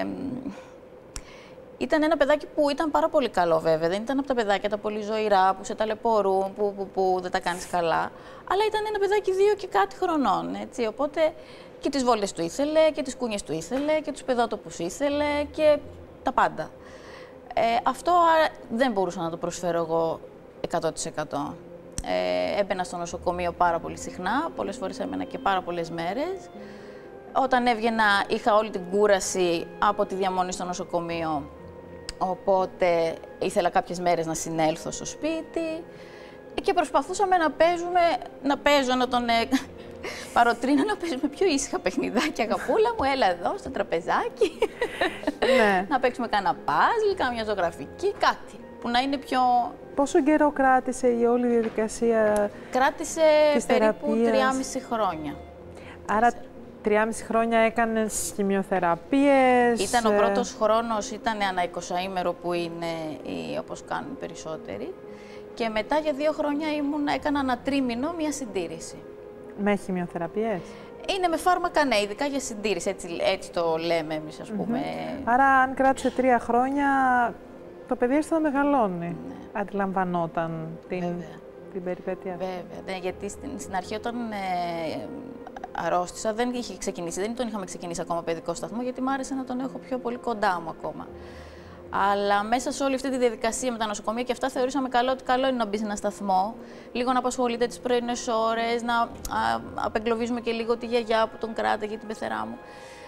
ήταν ένα παιδάκι που ήταν πάρα πολύ καλό βέβαια, δεν ήταν από τα παιδάκια τα πολύ ζωηρά, που σε ταλαιπωρούν, που, που, που δεν τα κάνεις καλά, αλλά ήταν ένα παιδάκι δύο και κάτι χρονών, έτσι, οπότε και τις βόλτες του ήθελε, και τις κούνιες του ήθελε, και τους παιδότοπους ήθελε, και τα πάντα. Ε, αυτό άρα, δεν μπορούσα να το προσφέρω εγώ εκατό τοις εκατό. Ε, έμπαινα στο νοσοκομείο πάρα πολύ συχνά, πολλές φορές έμενα και πάρα πολλές μέρες. Όταν έβγαινα είχα όλη την κούραση από τη διαμονή στο νοσοκομείο, οπότε ήθελα κάποιες μέρες να συνέλθω στο σπίτι και προσπαθούσαμε να παίζουμε, να παίζω, να τον ε, παροτρύνω να παίζουμε πιο ήσυχα παιχνιδάκια. Αγαπούλα μου, έλα εδώ στο τραπεζάκι, ναι. να παίξουμε κανένα παζλ, κάμια ζωγραφική, κάτι που να είναι πιο... Πόσο καιρό κράτησε η όλη διαδικασία? Κράτησε περίπου τριάμιση χρόνια. Άρα τριάμιση χρόνια έκανες χημειοθεραπείες. Ήταν ο πρώτος χρόνος, ήταν ανά εικοσαήμερο που είναι οι, όπως κάνουν οι περισσότεροι. Και μετά για δύο χρόνια ήμουν, έκανα ένα τρίμηνο μια συντήρηση. Με χημειοθεραπείες? Είναι με φάρμακα, ναι, ειδικά για συντήρηση, έτσι, έτσι το λέμε εμείς, ας πούμε. Mm-hmm. Άρα αν κράτησε τρία χρόνια, το παιδί έρθει να μεγαλώνει. Ναι. Αντιλαμβανόταν την, την περιπέτεια. Βέβαια, ναι, γιατί στην, στην αρχή όταν ε, αρρώστησα δεν είχε ξεκινήσει, δεν τον είχαμε ξεκινήσει ακόμα παιδικό σταθμό, γιατί μ' άρεσε να τον έχω πιο πολύ κοντά μου ακόμα. Αλλά μέσα σε όλη αυτή τη διαδικασία με τα νοσοκομεία και αυτά θεωρήσαμε καλό ότι καλό είναι να μπει σε ένα σταθμό, λίγο να απασχολείται τις πρωινές ώρες, να α, απεγκλωβίζουμε και λίγο τη γιαγιά που τον κράταγε, την πεθερά μου.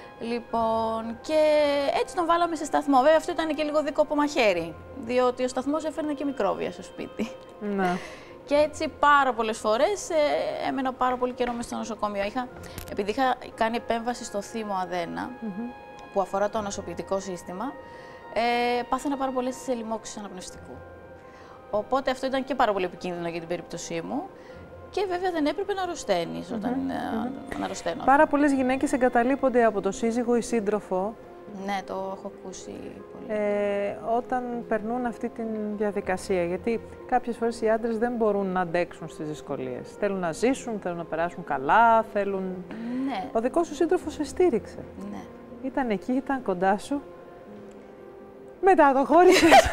Λοιπόν, και έτσι τον βάλαμε σε σταθμό. Βέβαια, αυτό ήταν και λίγο δίκοπο μαχαίρι, διότι ο σταθμός έφερνε και μικρόβια στο σπίτι. Ναι. Και έτσι πάρα πολλές φορές ε, έμενα πάρα πολύ καιρό μες στο νοσοκομείο. Είχα, επειδή είχα κάνει επέμβαση στο θύμο Αδένα, mm-hmm. που αφορά το νοσοποιητικό σύστημα, ε, πάθαινα πάρα πολλές λοιμώξεις αναπνευστικού. Οπότε αυτό ήταν και πάρα πολύ επικίνδυνο για την περίπτωσή μου. Και βέβαια δεν έπρεπε να αρρωσταίνεις όταν mm-hmm. αρρωσταίνω. Πάρα πολλές γυναίκες εγκαταλείπονται από το σύζυγο ή σύντροφο. Ναι, το έχω ακούσει πολύ. Ε, όταν περνούν αυτή τη διαδικασία. Γιατί κάποιες φορές οι άντρες δεν μπορούν να αντέξουν στις δυσκολίες. Θέλουν να ζήσουν, θέλουν να περάσουν καλά, θέλουν... Ναι. Ο δικός σου σύντροφος σε στήριξε. Ναι. Ήταν εκεί, ήταν κοντά σου. Μετά το χώρισες.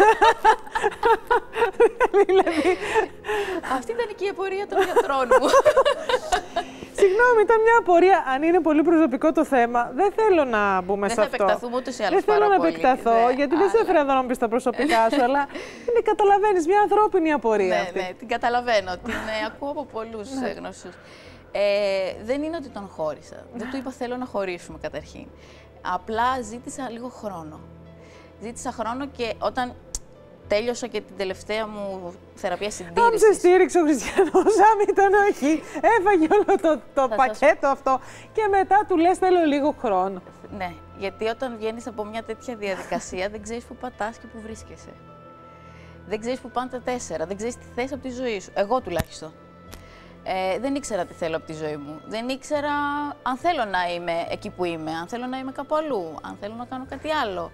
Δηλαδή... Αυτή ήταν και η απορία των γιατρών μου. Συγγνώμη, ήταν μια απορία. Αν είναι πολύ προσωπικό το θέμα, δεν θέλω να μπούμε δεν σε αυτό. Δεν θα επεκταθούμε ούτε σε άλλους Δεν θέλω να επεκταθώ, δε, γιατί αλλά... δεν σε έφερα εδώ να μου πεις τα προσωπικά σου, αλλά είναι, καταλαβαίνεις, μια ανθρώπινη απορία ναι, αυτή. Ναι, την καταλαβαίνω. Την ε, ακούω από πολλούς ναι. γνωστούς. Ε, δεν είναι ότι τον χώρισα. Δεν του είπα θέλω να χωρίσουμε καταρχήν. Απλά ζήτησα λίγο χρόνο. Ζήτησα χρόνο και όταν τέλειωσα και την τελευταία μου θεραπεία συντήρησης. Αν σε στήριξε ο Χριστιανός, αν ήταν όχι, έφαγε όλο το, το πακέτο σας... αυτό και μετά του λες θέλω λίγο χρόνο. Ναι, γιατί όταν βγαίνεις από μια τέτοια διαδικασία δεν ξέρεις που πατάς και που βρίσκεσαι. Δεν ξέρεις που πάνε τα τέσσερα, δεν ξέρεις τι θες από τη ζωή σου. Εγώ τουλάχιστον. Ε, δεν ήξερα τι θέλω από τη ζωή μου. Δεν ήξερα αν θέλω να είμαι εκεί που είμαι, αν θέλω να είμαι κάπου αλλού, αν θέλω να κάνω κάτι άλλο.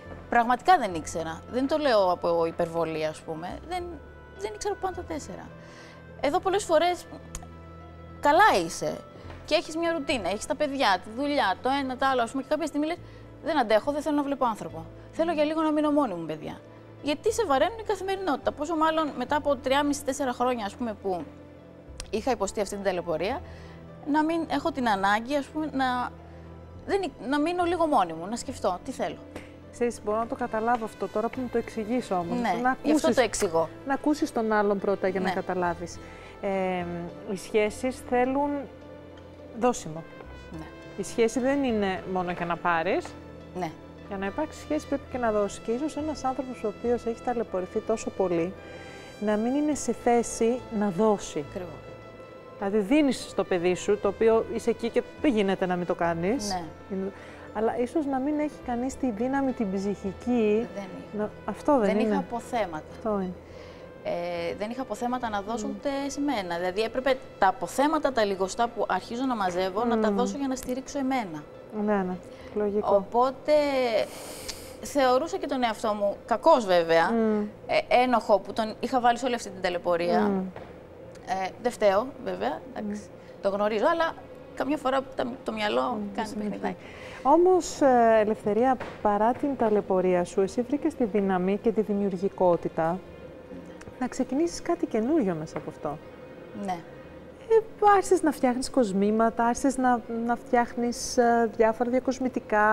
Πραγματικά δεν ήξερα. Δεν το λέω από υπερβολή, ας πούμε. Δεν, δεν ήξερα πάνω τα τέσσερα. Εδώ πολλές φορές καλά είσαι και έχεις μια ρουτίνα, έχεις τα παιδιά, τη δουλειά, το ένα, το άλλο, ας πούμε, και κάποια στιγμή λες, δεν αντέχω, δεν θέλω να βλέπω άνθρωπο. Θέλω για λίγο να μείνω μόνη μου, παιδιά. Γιατί σε βαραίνουν η καθημερινότητα. Πόσο μάλλον μετά από τρία και μισό χρόνια, ας πούμε, που είχα υποστεί αυτή την ταλαιπωρία, να μην έχω την ανάγκη, ας πούμε, να, δεν, να μείνω λίγο μόνη μου, να σκεφτώ τι θέλω. Ξέρεις, μπορώ να το καταλάβω αυτό τώρα που μου το εξηγήσω όμως. Ναι, να γι' αυτό το εξηγώ. Να ακούσεις τον άλλον πρώτα για ναι. να καταλάβεις. Ε, οι σχέσεις θέλουν δώσιμο. Ναι. Η σχέση δεν είναι μόνο για να πάρεις. Ναι. Για να υπάρξει σχέση πρέπει και να δώσεις. Και ίσως ένας άνθρωπος ο οποίος έχει ταλαιπωρηθεί τόσο πολύ, να μην είναι σε θέση να δώσει. Ακριβώς. Δηλαδή δίνεις στο παιδί σου, το οποίο είσαι εκεί και δεν γίνεται να μην το κάνεις. Ναι. Αλλά ίσως να μην έχει κανείς τη δύναμη την ψυχική. Δεν να... Αυτό δεν, δεν είναι. είχα αποθέματα. Αυτό είναι. Ε, δεν είχα αποθέματα να δώσω mm. ούτε σε μένα. Δηλαδή έπρεπε τα αποθέματα, τα λιγοστά που αρχίζω να μαζεύω, mm. να τα δώσω για να στηρίξω εμένα. Ναι, ναι. Λογικό. Οπότε θεωρούσα και τον εαυτό μου, κακός βέβαια, mm. ε, ένοχο που τον είχα βάλει σε όλη αυτή την ταλαιπωρία. Mm. Ε, δεν φταίω βέβαια, εντάξει, mm. το γνωρίζω, αλλά καμιά φορά το, το μυαλό mm. κάνει παιχνιδάκι. Όμως, Ελευθερία, παρά την ταλαιπωρία σου, εσύ βρήκες τη δύναμη και τη δημιουργικότητα να ξεκινήσεις κάτι καινούριο μέσα από αυτό. Ναι. Ε, άρχισες να φτιάχνεις κοσμήματα, άρχισες να, να φτιάχνεις ε, διάφορα διακοσμητικά.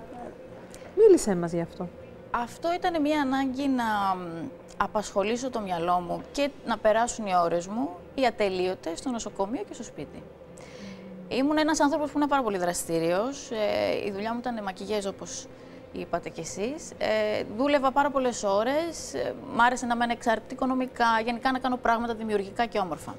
Μίλησέ μας γι' αυτό. Αυτό ήταν μια ανάγκη να απασχολήσω το μυαλό μου και να περάσουν οι ώρες μου, οι ατελείωτες, στο νοσοκομείο και στο σπίτι. Ήμουν ένας άνθρωπος που είναι πάρα πολύ δραστήριος. Ε, η δουλειά μου ήταν μακιγιέζ, όπως είπατε κι εσείς. Ε, δούλευα πάρα πολλές ώρες. Ε, μ' άρεσε να είμαι ανεξάρτητη οικονομικά, γενικά να κάνω πράγματα δημιουργικά και όμορφα.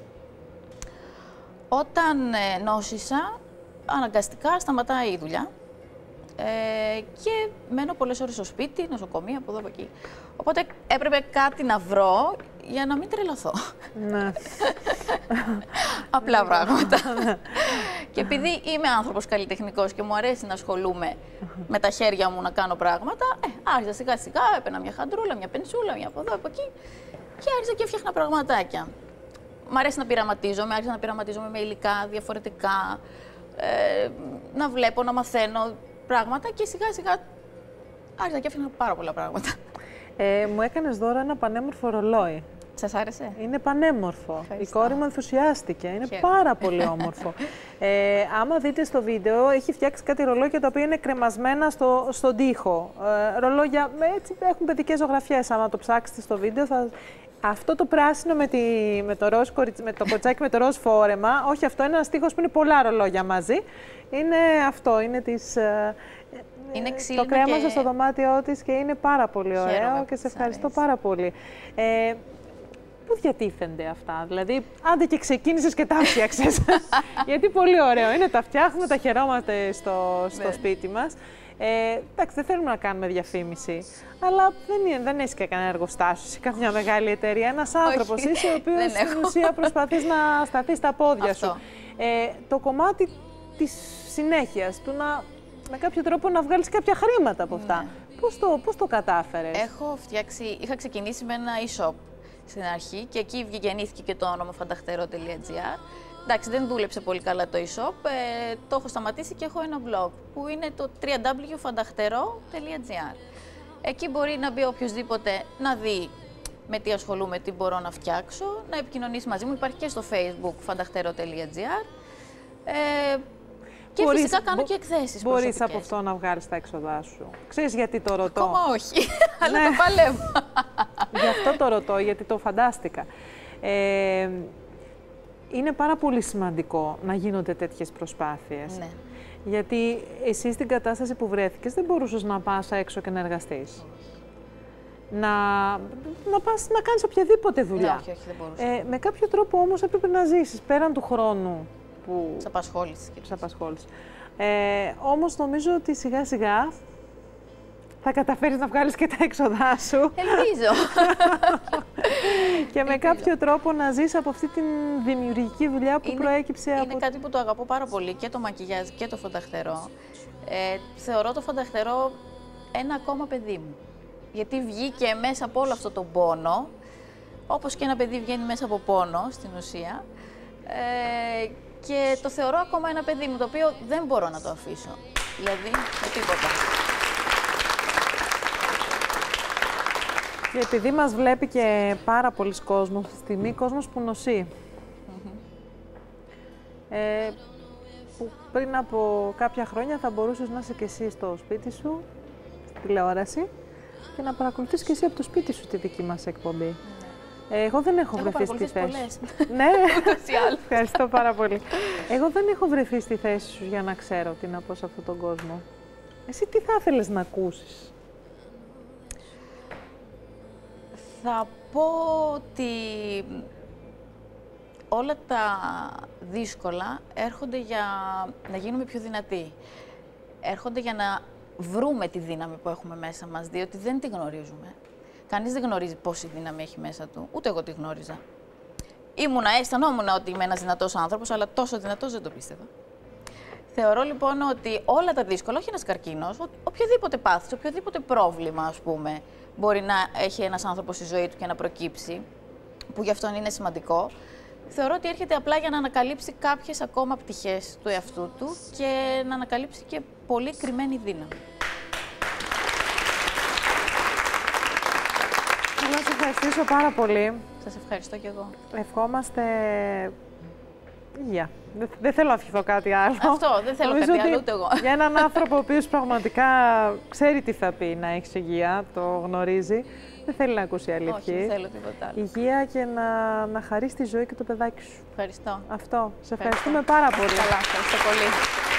Όταν ε, νόσησα, αναγκαστικά σταματάει η δουλειά ε, και μένω πολλές ώρες στο σπίτι, νοσοκομεία, από εδώ από εκεί. Οπότε έπρεπε κάτι να βρω για να μην τρελαθώ. Ναι. Απλά πράγματα. Και επειδή είμαι άνθρωπος καλλιτεχνικός και μου αρέσει να ασχολούμαι με τα χέρια μου να κάνω πράγματα, ε, άρχισα σιγά σιγά, έπαιρνα μια χαντρούλα, μια πενσούλα, μια από εδώ, από εκεί και άρχισα και έφτιαχνα πραγματάκια. Μ' αρέσει να πειραματίζομαι, άρχισα να πειραματίζομαι με υλικά διαφορετικά, ε, να βλέπω, να μαθαίνω πράγματα και σιγά σιγά άρχισα και έφτιαχνα πάρα πολλά πράγματα. Ε, μου έκανες δώρο ένα πανέμορφο ρολόι. Σας άρεσε? Είναι πανέμορφο. Ευχαριστώ. Η κόρη μου ενθουσιάστηκε. Είναι Χαίρομαι. πάρα πολύ όμορφο. ε, άμα δείτε στο βίντεο, έχει φτιάξει κάτι ρολόγια τα οποία είναι κρεμασμένα στο, στον τοίχο. Ε, ρολόγια, έτσι, έχουν παιδικές ζωγραφιές. Άμα το ψάξετε στο βίντεο, θα... Αυτό το πράσινο με, τη, με, το ροζ, με το κοτσάκι με το ροζ φόρεμα, όχι, αυτό είναι ένας τοίχος που είναι πολλά ρολόγια μαζί. Είναι αυτό, είναι της... Είναι το κρέμασα και... στο δωμάτιό της και είναι πάρα πολύ ωραίο. Χαίρομαι και σε ευχαριστώ αρέσει. πάρα πολύ. Ε, πού διατίθενται αυτά, δηλαδή, άντε και ξεκίνησες και τα φτιάξες. Γιατί πολύ ωραίο είναι, τα φτιάχνουμε, τα χαιρόμαστε στο, στο σπίτι μας. Ε, εντάξει, δεν θέλουμε να κάνουμε διαφήμιση, αλλά δεν, είναι, δεν έχει και κανένα εργοστάσιο σε καμιά μεγάλη εταιρεία. Ένας άνθρωπος είσαι, ο οποίος στην ουσία προσπαθείς να σταθείς στα πόδια Αυτό. σου. Ε, το κομμάτι της συνέχειας, του να με κάποιο τρόπο να βγάλεις κάποια χρήματα από αυτά. Ναι. Πώς το, πώς το κατάφερες? Έχω φτιάξει, είχα ξεκινήσει με ένα e-shop στην αρχή και εκεί γεννήθηκε και το όνομα φανταχτερό τελεία gr. Εντάξει, δεν δούλεψε πολύ καλά το e-shop, ε, το έχω σταματήσει και έχω ένα blog που είναι το double-u double-u double-u τελεία φανταχτερό τελεία gr. Εκεί μπορεί να μπει οποιοδήποτε να δει με τι ασχολούμαι, τι μπορώ να φτιάξω, να επικοινωνήσει μαζί μου. Υπάρχει και στο Facebook φανταχτερό τελεία gr. Ε, Και μπορείς, φυσικά κάνω και εκθέσεις Μπορείς προσωπικές. από αυτό να βγάλεις τα έξοδά σου. Ξέρεις γιατί το ρωτώ? Ακόμα όχι, αλλά το παλεύω. Γι' αυτό το ρωτώ, γιατί το φαντάστηκα. Ε, είναι πάρα πολύ σημαντικό να γίνονται τέτοιες προσπάθειες. Ναι. Γιατί εσύ στην κατάσταση που βρέθηκες δεν μπορούσες να πας έξω και να εργαστείς. Να, να πας να κάνεις οποιαδήποτε δουλειά. Ναι, όχι, όχι, δεν μπορούσα. Ε, με κάποιο τρόπο όμως έπρεπε να ζήσεις πέραν του χρόνου. Που... Της απασχόλησης. Της απασχόλησης. Ε, όμως νομίζω ότι σιγά σιγά θα καταφέρεις να βγάλεις και τα έξοδά σου. Ελπίζω. Και με Ελπίζω. κάποιο τρόπο να ζεις από αυτή τη δημιουργική δουλειά που είναι, προέκυψε είναι από... Είναι κάτι που το αγαπώ πάρα πολύ, και το μακιγιάζ και το φανταχτερό. Ε, θεωρώ το φανταχτερό ένα ακόμα παιδί μου. Γιατί βγήκε μέσα από όλο αυτό τον πόνο, όπως και ένα παιδί βγαίνει μέσα από πόνο, στην ουσία, ε, και το θεωρώ ακόμα ένα παιδί μου, το οποίο δεν μπορώ να το αφήσω. Δηλαδή, με τίποτα. Και επειδή μας βλέπει και πάρα πολλοί κόσμος αυτή τη στιγμή, κόσμος που νοσεί. Mm-hmm. ε, που πριν από κάποια χρόνια θα μπορούσες να είσαι και εσύ στο σπίτι σου, στη τηλεόραση, και να παρακολουθείς και εσύ από το σπίτι σου τη δική μας εκπομπή. Mm-hmm. ε, εγώ δεν έχω, έχω βρεθεί στη θέση σου. Ναι, ευχαριστώ πάρα πολύ. Εγώ δεν έχω βρεθεί στη θέση σου για να ξέρω τι να πω σε αυτόν τον κόσμο. Εσύ τι θα ήθελες να ακούσεις? Θα πω ότι όλα τα δύσκολα έρχονται για να γίνουμε πιο δυνατοί. Έρχονται για να βρούμε τη δύναμη που έχουμε μέσα μας, διότι δεν τη γνωρίζουμε. Κανείς δεν γνωρίζει πόση δύναμη έχει μέσα του, ούτε εγώ τη γνώριζα. Ήμουνα, αισθανόμουν ότι είμαι ένας δυνατός άνθρωπος, αλλά τόσο δυνατός δεν το πίστευα. Θεωρώ λοιπόν ότι όλα τα δύσκολα, όχι ένας καρκίνος, οποιοδήποτε πάθος, οποιοδήποτε πρόβλημα, ας πούμε, μπορεί να έχει ένας άνθρωπος στη ζωή του και να προκύψει, που γι' αυτόν είναι σημαντικό, θεωρώ ότι έρχεται απλά για να ανακαλύψει κάποιες ακόμα πτυχές του εαυτού του και να ανακαλύψει και πολύ κρυμμένη δύναμη. Θέλω να σας ευχαριστήσω πάρα πολύ. Σας ευχαριστώ κι εγώ. Ευχόμαστε υγεία. Δεν, δεν θέλω να ευχηθώ κάτι άλλο. Αυτό, δεν θέλω Νομίζω κάτι άλλο ούτε εγώ. Για έναν άνθρωπο ο οποίος πραγματικά ξέρει τι θα πει να έχεις υγεία, το γνωρίζει, δεν θέλει να ακούσει αλήθεια. Όχι, δεν θέλω τίποτα άλλο. Υγεία και να, να χαρείς τη ζωή και το παιδάκι σου. Ευχαριστώ. Αυτό. Σε ευχαριστούμε πάρα πολύ. Καλά, ευχαριστώ πολύ.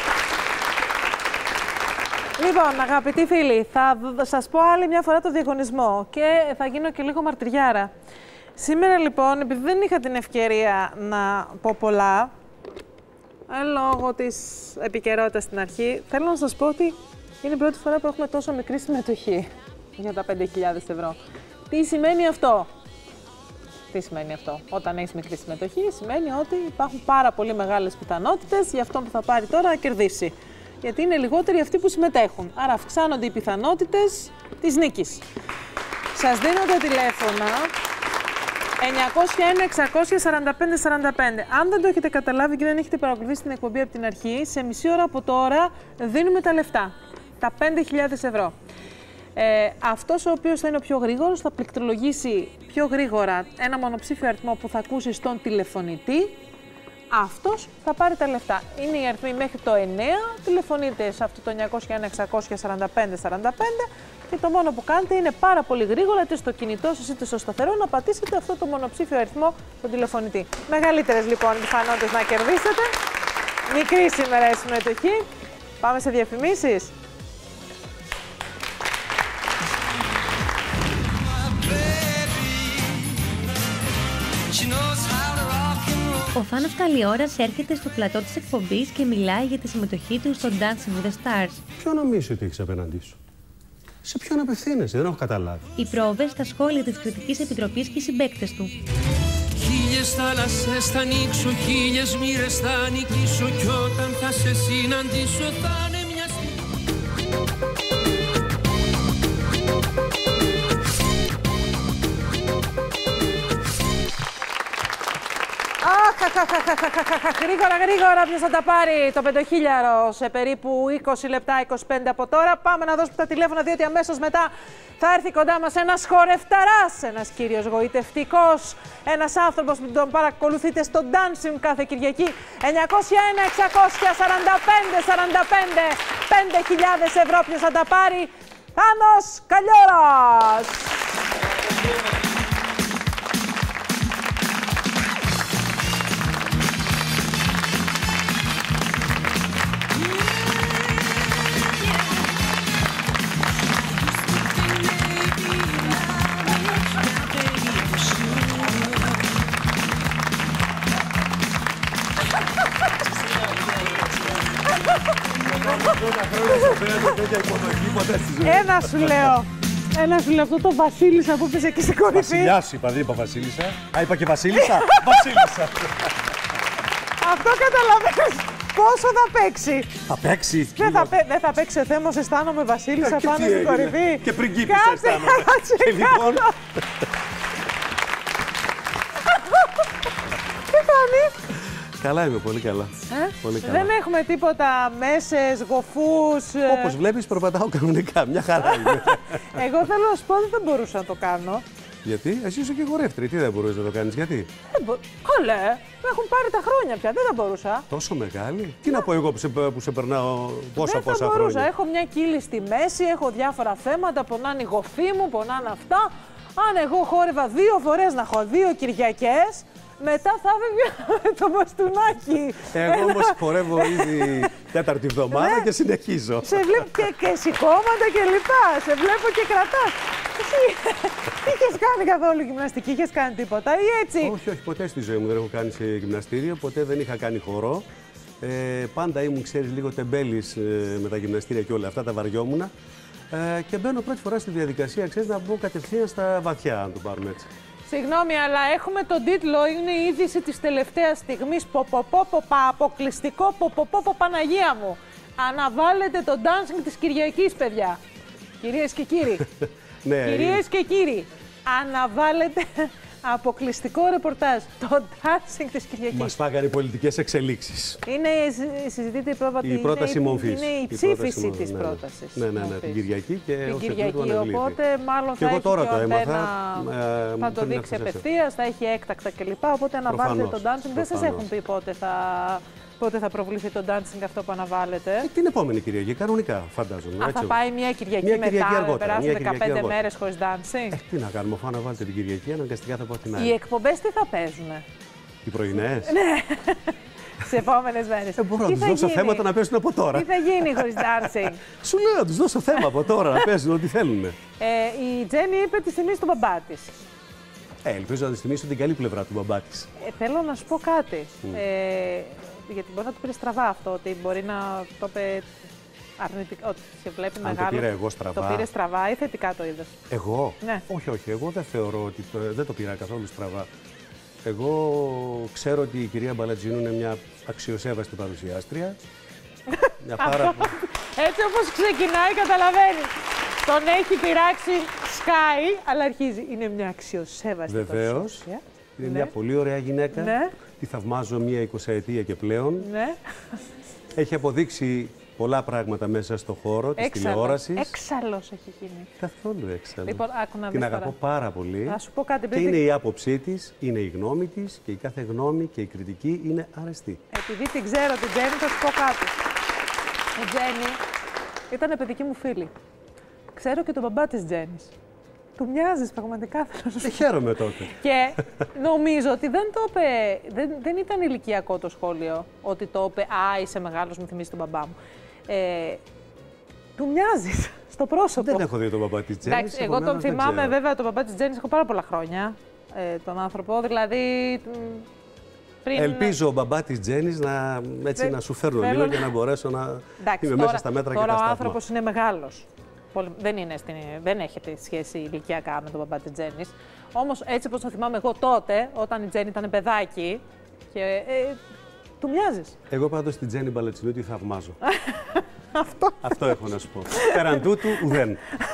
Λοιπόν, αγαπητοί φίλοι, θα σας πω άλλη μια φορά το διαγωνισμό και θα γίνω και λίγο μαρτυριάρα. Σήμερα λοιπόν, επειδή δεν είχα την ευκαιρία να πω πολλά, λόγω της επικαιρότητας στην αρχή, θέλω να σας πω ότι είναι η πρώτη φορά που έχουμε τόσο μικρή συμμετοχή για τα πέντε χιλιάδες ευρώ. Τι σημαίνει αυτό? Τι σημαίνει αυτό? Όταν έχεις μικρή συμμετοχή, σημαίνει ότι υπάρχουν πάρα πολύ μεγάλες πιθανότητες για αυτό που θα πάρει τώρα να κερδίσει. Γιατί είναι λιγότεροι αυτοί που συμμετέχουν. Άρα αυξάνονται οι πιθανότητες της νίκης. Σας δίνω τα τηλέφωνα εννιακόσια ένα εξακόσια σαράντα πέντε σαράντα πέντε. Αν δεν το έχετε καταλάβει και δεν έχετε παρακολουθήσει την εκπομπή από την αρχή, σε μισή ώρα από τώρα δίνουμε τα λεφτά. Τα πέντε χιλιάδες ευρώ. Ε, αυτός ο οποίος θα είναι ο πιο γρήγορος θα πληκτρολογήσει πιο γρήγορα ένα μονοψήφιο αριθμό που θα ακούσει στον τηλεφωνητή. Αυτός θα πάρει τα λεφτά. Είναι οι αριθμοί μέχρι το εννέα. Τηλεφωνείτε σε αυτό το εννιακόσια ένα εξακόσια σαράντα πέντε σαράντα πέντε και το μόνο που κάνετε είναι πάρα πολύ γρήγορα, είτε στο κινητό σας είτε στο σταθερό, να πατήσετε αυτό το μονοψήφιο αριθμό στον τηλεφωνητή. Μεγαλύτερες λοιπόν πιθανότητες να κερδίσετε. Μικρή σήμερα η συμμετοχή. Πάμε σε διαφημίσεις. Ο Θάνος Καλιώρας έρχεται στο πλατό της εκπομπής και μιλάει για τη συμμετοχή του στο Dancing with the Stars. Ποιο νομίζεις ότι έχεις απέναντί σου? Σε ποιον απευθύνεσαι? Δεν έχω καταλάβει. Οι πρόβες, τα σχόλια της Κριτικής Επιτροπής και οι συμπαίκτες του. Χίλιες θάλασσες θα ανοίξω, χίλιες μοίρες θα νικήσω κι όταν θα σε συναντήσω θα είναι μια στιγμή. Γρήγορα, γρήγορα, ποιος θα τα πάρει το πεντοχίλιαρο σε περίπου είκοσι λεπτά, είκοσι πέντε από τώρα. Πάμε να δώσουμε τα τηλέφωνα, διότι αμέσως μετά θα έρθει κοντά μας ένας χορευταράς, ένας κύριος γοητευτικός, ένας άνθρωπος που τον παρακολουθείτε στο Dancing κάθε Κυριακή. εννιακόσια ένα εξακόσια σαράντα πέντε σαράντα πέντε, πέντε χιλιάδες ευρώ, ποιος θα τα πάρει? Θάνος Καλιώρας! Ένα σου λέω. Ένα σου λέω, αυτό το Βασίλισσα που έπαιζε εκεί στην κορυφή. Βασιλιάς είπα, δεν είπα Βασίλισσα. Α, είπα και Βασίλισσα. Βασίλισσα. Αυτό καταλαβαίνεις. πόσο θα παίξει. Θα παίξει. Δεν θα, δεν θα παίξει ο Θέμος, αισθάνομαι Βασίλισσα και πάνω στην κορυφή. Και πριγκίπισσα αισθάνομαι. Και λοιπόν... Τι κάνεις? Καλά είμαι, πολύ καλά. Ε? Πολύ καλά. Δεν έχουμε τίποτα μέσες, γοφούς. Όπως βλέπεις, προπατάω κανονικά. Μια χαρά είμαι. Εγώ θέλω να σου πω ότι δεν μπορούσα να το κάνω. Γιατί? Εσύ είσαι και χορεύτρια. Τι δεν μπορείς να το κάνεις, γιατί? Δεν μπο... Καλέ, με έχουν πάρει τα χρόνια πια. Δεν θα μπορούσα. Τόσο μεγάλη. Τι να πω εγώ που σε, που σε περνάω πόσα πόσα δεν θα μπορούσα. χρόνια. Έχω μια κύλη στη μέση, έχω διάφορα θέματα. Πονάνε η γοφή μου, πονάνε αυτά. Αν εγώ χόρευα δύο φορές να έχω δύο Κυριακές, μετά θα έφευγε με το μπαστούνάκι. Εγώ όμως χορεύω ήδη τέταρτη εβδομάδα ναι. και συνεχίζω. Σε βλέπω και, και σηκώματα και λοιπά. Σε βλέπω και κρατάς. Εσύ είχες κάνει καθόλου γυμναστική, είχες κάνει τίποτα ή έτσι? Όχι, όχι, ποτέ στη ζωή μου δεν έχω κάνει σε γυμναστήριο, ποτέ δεν είχα κάνει χορό. Ε, πάντα ήμουν, ξέρεις, λίγο τεμπέλης ε, με τα γυμναστήρια και όλα αυτά, τα βαριόμουν. Ε, και μπαίνω πρώτη φορά στη διαδικασία, ξέρεις, να μπω κατευθείαν στα βαθιά, αν το πάρουμε έτσι. Συγγνώμη, αλλά έχουμε τον τίτλο, είναι η είδηση της τελευταίας στιγμής, ποποποποπα, αποκλειστικό ποποποπο Παναγία μου. Αναβάλλετε το dancing της Κυριακής, παιδιά. Κυρίες και κύριοι. Ναι, Κυρίες και κύριοι, αναβάλλετε αποκλειστικό ρεπορτάζ, το dancing της Κυριακής. Μας φάγανε οι πολιτικές εξελίξεις. Είναι, συζητείται η, πρόβα... η πρόταση Μομφής. Είναι η ψήφιση της ναι, πρότασης. Ναι, ναι, ναι, την Κυριακή και την ως Κυριακή, οπότε μάλλον και θα εγώ έχει τώρα και το ο έμαθα, Αντένα, ε, θα το δείξει απευθείας, θα έχει έκτακτα κλπ. Οπότε αναβάλλετε το dancing. Δεν σας έχουν πει πότε θα... Πότε θα προβληθεί το dancing αυτό που αναβάλλετε? Ε, την επόμενη Κυριακή, κανονικά φαντάζομαι. Α, θα πάει μια Κυριακή μια μετά, Κυριακή να περάσουν δεκαπέντε μέρες χωρίς dancing. Ε, τι να κάνουμε, αφού αναβάλλετε την Κυριακή, αναγκαστικά θα πάω την άλλη. Οι εκπομπές τι θα παίζουνε? Οι πρωινές. Ναι, σε επόμενες μέρες. Ε, μπορώ να τους δώσω γίνει? θέματα να παίζουν από τώρα. Τι θα γίνει χωρίς dancing? Σου λέω να τους δώσω θέμα από τώρα να παίζουν ό,τι θέλουν. Ε, η Τζέννη είπε τη θυμίσει τον μπαμπά της. Ε, ελπίζω να τη θυμίσω την καλή πλευρά του μπαμπά της. Ε, θέλω να σου πω κάτι. Mm. Ε, γιατί μπορεί να το πήρε στραβά αυτό, ότι μπορεί να το πει αρνητικά, ότι σε βλέπει Αν μεγάλο. Το πήρε εγώ στραβά. Το πήρε στραβά ή θετικά το είδες? Εγώ? Ναι. Όχι, όχι. Εγώ δεν θεωρώ ότι το, δεν το πήρα καθόλου στραβά. Εγώ ξέρω ότι η κυρία Μπαλατζίνου είναι μια αξιοσέβαστη παρουσιάστρια. Μια πάρα... Έτσι όπως ξεκινάει, καταλαβαίνει. Τον έχει πειράξει Sky, αλλά αρχίζει. Είναι μια αξιοσέβαστη Βεβαίως. παρουσιάστρια. Είναι ναι. μια πολύ ωραία γυναίκα. Ναι. Τη θαυμάζω μία εικοσαετία και πλέον. Ναι. Έχει αποδείξει πολλά πράγματα μέσα στο χώρο της τηλεόρασης. Έξαλλος έχει γίνει. Καθόλου έξαλλο. Λοιπόν, άκου να την αγαπώ τώρα. πάρα πολύ. Να σου πω κάτι. Και είναι η άποψή της, είναι η γνώμη της και η κάθε γνώμη και η κριτική είναι αρεστή. Επειδή την ξέρω την Τζέννη, θα σου πω κάτι. Η Τζέννη ήταν παιδική μου φίλη. Ξέρω και τον μπαμπά της Τζέννης. Του μοιάζεις πραγματικά, θέλω να σου πω. Ε, χαίρομαι τότε. Και νομίζω ότι δεν το είπε, δεν, δεν ήταν ηλικιακό το σχόλιο, ότι το είπε «Α, είσαι μεγάλος, μου θυμίζει τον μπαμπά μου». Ε, του μοιάζεις στο πρόσωπο. Δεν έχω δει τον μπαμπά της Τζέννης. Εντάξει, εγώ τον θυμάμαι βέβαια τον μπαμπά της Τζέννης, έχω πάρα πολλά χρόνια, ε, τον άνθρωπο, δηλαδή πριν... Ελπίζω ο μπαμπά της Τζέννης να, έτσι, δεν... να σου φέρνω λίγο να... και να μπορέσω να Εντάξει, είμαι τώρα, μέσα στα μέτρα τώρα και τα σταθμά. Ο άνθρωπος είναι μεγάλος. Δεν, είναι στην, δεν έχετε σχέση ηλικιακά με τον μπαμπά της Τζέννης. Όμως έτσι όπως το θυμάμαι εγώ τότε, όταν η Τζέννη ήταν παιδάκι, και, ε, του μοιάζεις. Εγώ πάντως την Τζέννη Μπαλατσινού τη θαυμάζω. Αυτό. Αυτό έχω να σου πω. Πέραν τούτου, ουδέν.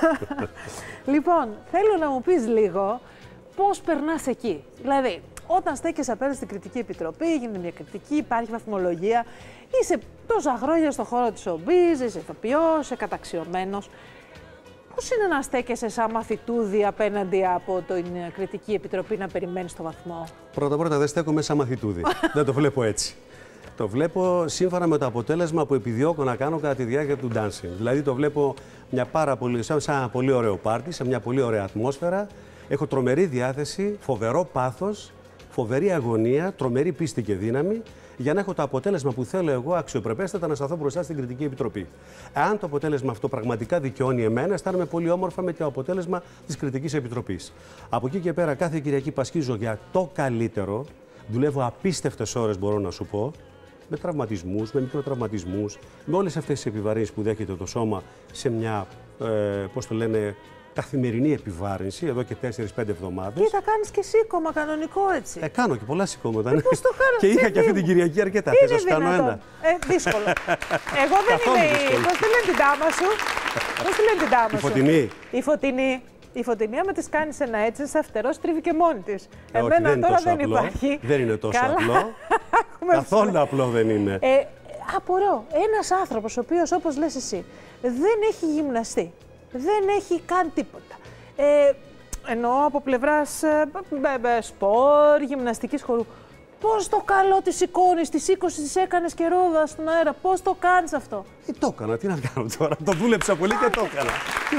Λοιπόν, θέλω να μου πεις λίγο πώς περνάς εκεί. Δηλαδή, όταν στέκεσαι απέναντι στην κριτική επιτροπή, γίνεται μια κριτική, υπάρχει βαθμολογία, είσαι τόσα χρόνια στον χώρο της showbiz, είσαι ηθοποιός, είσαι καταξιωμένος. Πώς είναι να στέκεσαι σαν μαθητούδι απέναντι από την κριτική επιτροπή να περιμένεις το βαθμό? Πρώτα-πρώτα δεν στέκομαι σαν μαθητούδι. Δεν το βλέπω έτσι. Το βλέπω σύμφωνα με το αποτέλεσμα που επιδιώκω να κάνω κατά τη διάρκεια του dancing. Δηλαδή το βλέπω μια πάρα πολύ, σαν ένα πολύ ωραίο πάρτι, σε μια πολύ ωραία ατμόσφαιρα. Έχω τρομερή διάθεση, φοβερό πάθος, φοβερή αγωνία, τρομερή πίστη και δύναμη για να έχω το αποτέλεσμα που θέλω εγώ αξιοπρεπέστατα να σταθώ μπροστά στην Κριτική Επιτροπή. Αν το αποτέλεσμα αυτό πραγματικά δικαιώνει εμένα, αισθάνομαι πολύ όμορφα με το αποτέλεσμα της Κριτικής Επιτροπής. Από εκεί και πέρα, κάθε Κυριακή πασχίζω για το καλύτερο. Δουλεύω απίστευτες ώρες, μπορώ να σου πω, με τραυματισμούς, με μικροτραυματισμούς, με όλες αυτές τις επιβαρύνσεις που δέχεται το σώμα σε μια, ε, πώς το λένε, καθημερινή επιβάρυνση εδώ και τέσσερις πέντε εβδομάδες. Κοίτα, κάνεις και σήκωμα κανονικό έτσι. Ε, κάνω και πολλά σηκώματα. Ε, πώς το κάνω, και είχα ε, και αυτή την Κυριακή αρκετά. Είναι Θα σας κάνω ένα. Ε, δύσκολο. Εγώ δεν είμαι. Πώς τη λένε την τάμα σου. Πώς τη λένε την τάμα σου. Η Φωτεινή. Η Φωτεινή. Η Φωτεινή, άμα της κάνεις ένα έτσι, σε φτερό στρίβει και μόνη της. Ε, Εμένα όχι, δεν τώρα είναι δεν απλό. υπάρχει. Δεν είναι τόσο Καλά. απλό. Καθόλου απλό δεν είναι. Ε, απορώ. Ένας άνθρωπος ο οποίος, όπως λες εσύ, δεν έχει γυμναστεί. Δεν έχει καν τίποτα. Ε, εννοώ από πλευράς ε, σπορ, γυμναστικής χορού. Πώς το καλό τη σηκώνεις, τις είκοσι τις έκανες και ρόδα στον αέρα. Πώς το κάνεις αυτό. Ε, το έκανα, τι να κάνω τώρα. Το δούλεψα πολύ και το έκανα.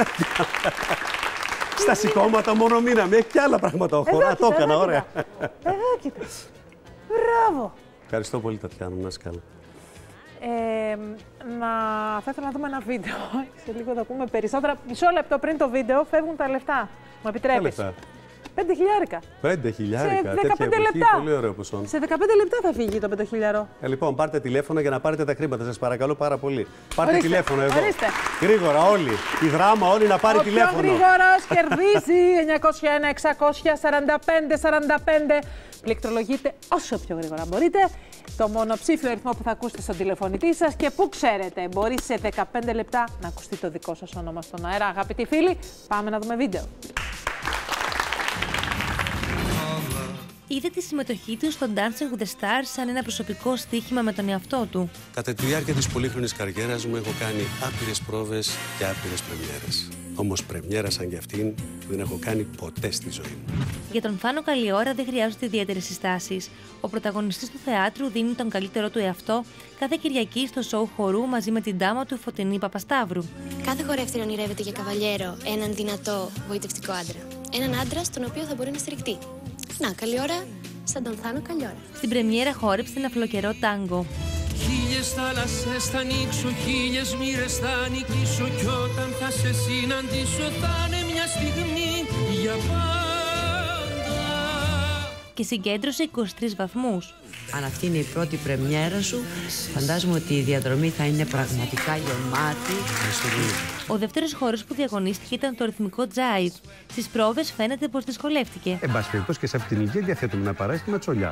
Στα σηκώματα μόνο μείναμε. Έχει και άλλα πράγματα ο χώρο. Το έκανα, ωραία. Εδώ κοίτα. Μπράβο. Ευχαριστώ πολύ, Τατιάνα. Να είσαι καλά. Ε, να... Θα ήθελα να δούμε ένα βίντεο. Σε λίγο θα πούμε περισσότερα. Μισό λεπτό πριν το βίντεο φεύγουν τα λεφτά. Μου επιτρέπεις. Πέντε χιλιάρικα. Πέντε χιλιάρικα. Σε δεκαπέντε λεπτά. Πολύ ωραίο ποσό. Σε δεκαπέντε λεπτά θα φύγει το πεντοχίλιαρο. Ε, λοιπόν, πάρτε τηλέφωνο για να πάρετε τα χρήματα. Σας παρακαλώ πάρα πολύ. Πάρτε Ορίστε. τηλέφωνο εδώ. Ορίστε. Γρήγορα όλοι. Η δράμα όλοι να πάρει Ο τηλέφωνο. Ο πιο γρήγορος κερδίζει εννιακόσια ένα εξακόσια σαράντα πέντε σαράντα πέντε. Πληκτρολογείτε όσο πιο γρήγορα μπορείτε. Το μονοψήφιο αριθμό που θα ακούσετε στον τηλεφωνητή σας και που ξέρετε, μπορεί σε δεκαπέντε λεπτά να ακουστεί το δικό σας όνομα στον αέρα. Αγαπητοί φίλοι, πάμε να δούμε βίντεο. Είδε τη συμμετοχή του στο Dancing with the Stars σαν ένα προσωπικό στοίχημα με τον εαυτό του. Κατά τη διάρκεια της πολύχρονης καριέρας μου έχω κάνει άπειρες πρόβες και άπειρες πρεμιέρες. Όμως πρεμιέρα σαν κι αυτήν δεν έχω κάνει ποτέ στη ζωή μου. Για τον Φάνο Καλιώρα δεν χρειάζονται ιδιαίτερες συστάσεις. Ο πρωταγωνιστής του θεάτρου δίνει τον καλύτερό του εαυτό κάθε Κυριακή στο σοου χορού μαζί με την ντάμα του Φωτεινή Παπασταύρου. Κάθε χορεύτρια ονειρεύεται για καβαλιέρο έναν δυνατό, βοητευτικό άντρα. Έναν άντρα στον οποίο θα μπορεί να στηριχτεί. Να, καλή ώρα, σαν τον Θάνο Καλιώρα. Στην πρεμιέρα χόρεψε ένα φλοκερό τάγκο. Χίλιες θάλασσες θα ανοίξω, χίλιες μοίρες θα νικήσω κι όταν θα σε συναντήσω θα είναι μια στιγμή για πάντα. Και συγκέντρωσε είκοσι τρεις βαθμούς. Αν αυτή είναι η πρώτη πρεμιέρα σου, φαντάζομαι ότι η διαδρομή θα είναι πραγματικά γεμάτη. Ο δεύτερος χώρος που διαγωνίστηκε ήταν το ρυθμικό jive. Στις πρόβες φαίνεται πως δυσκολεύτηκε. Εν πάση περιπτώσει και σε αυτή την ηλικία διαθέτουμε να παράσει τη ματσολιά.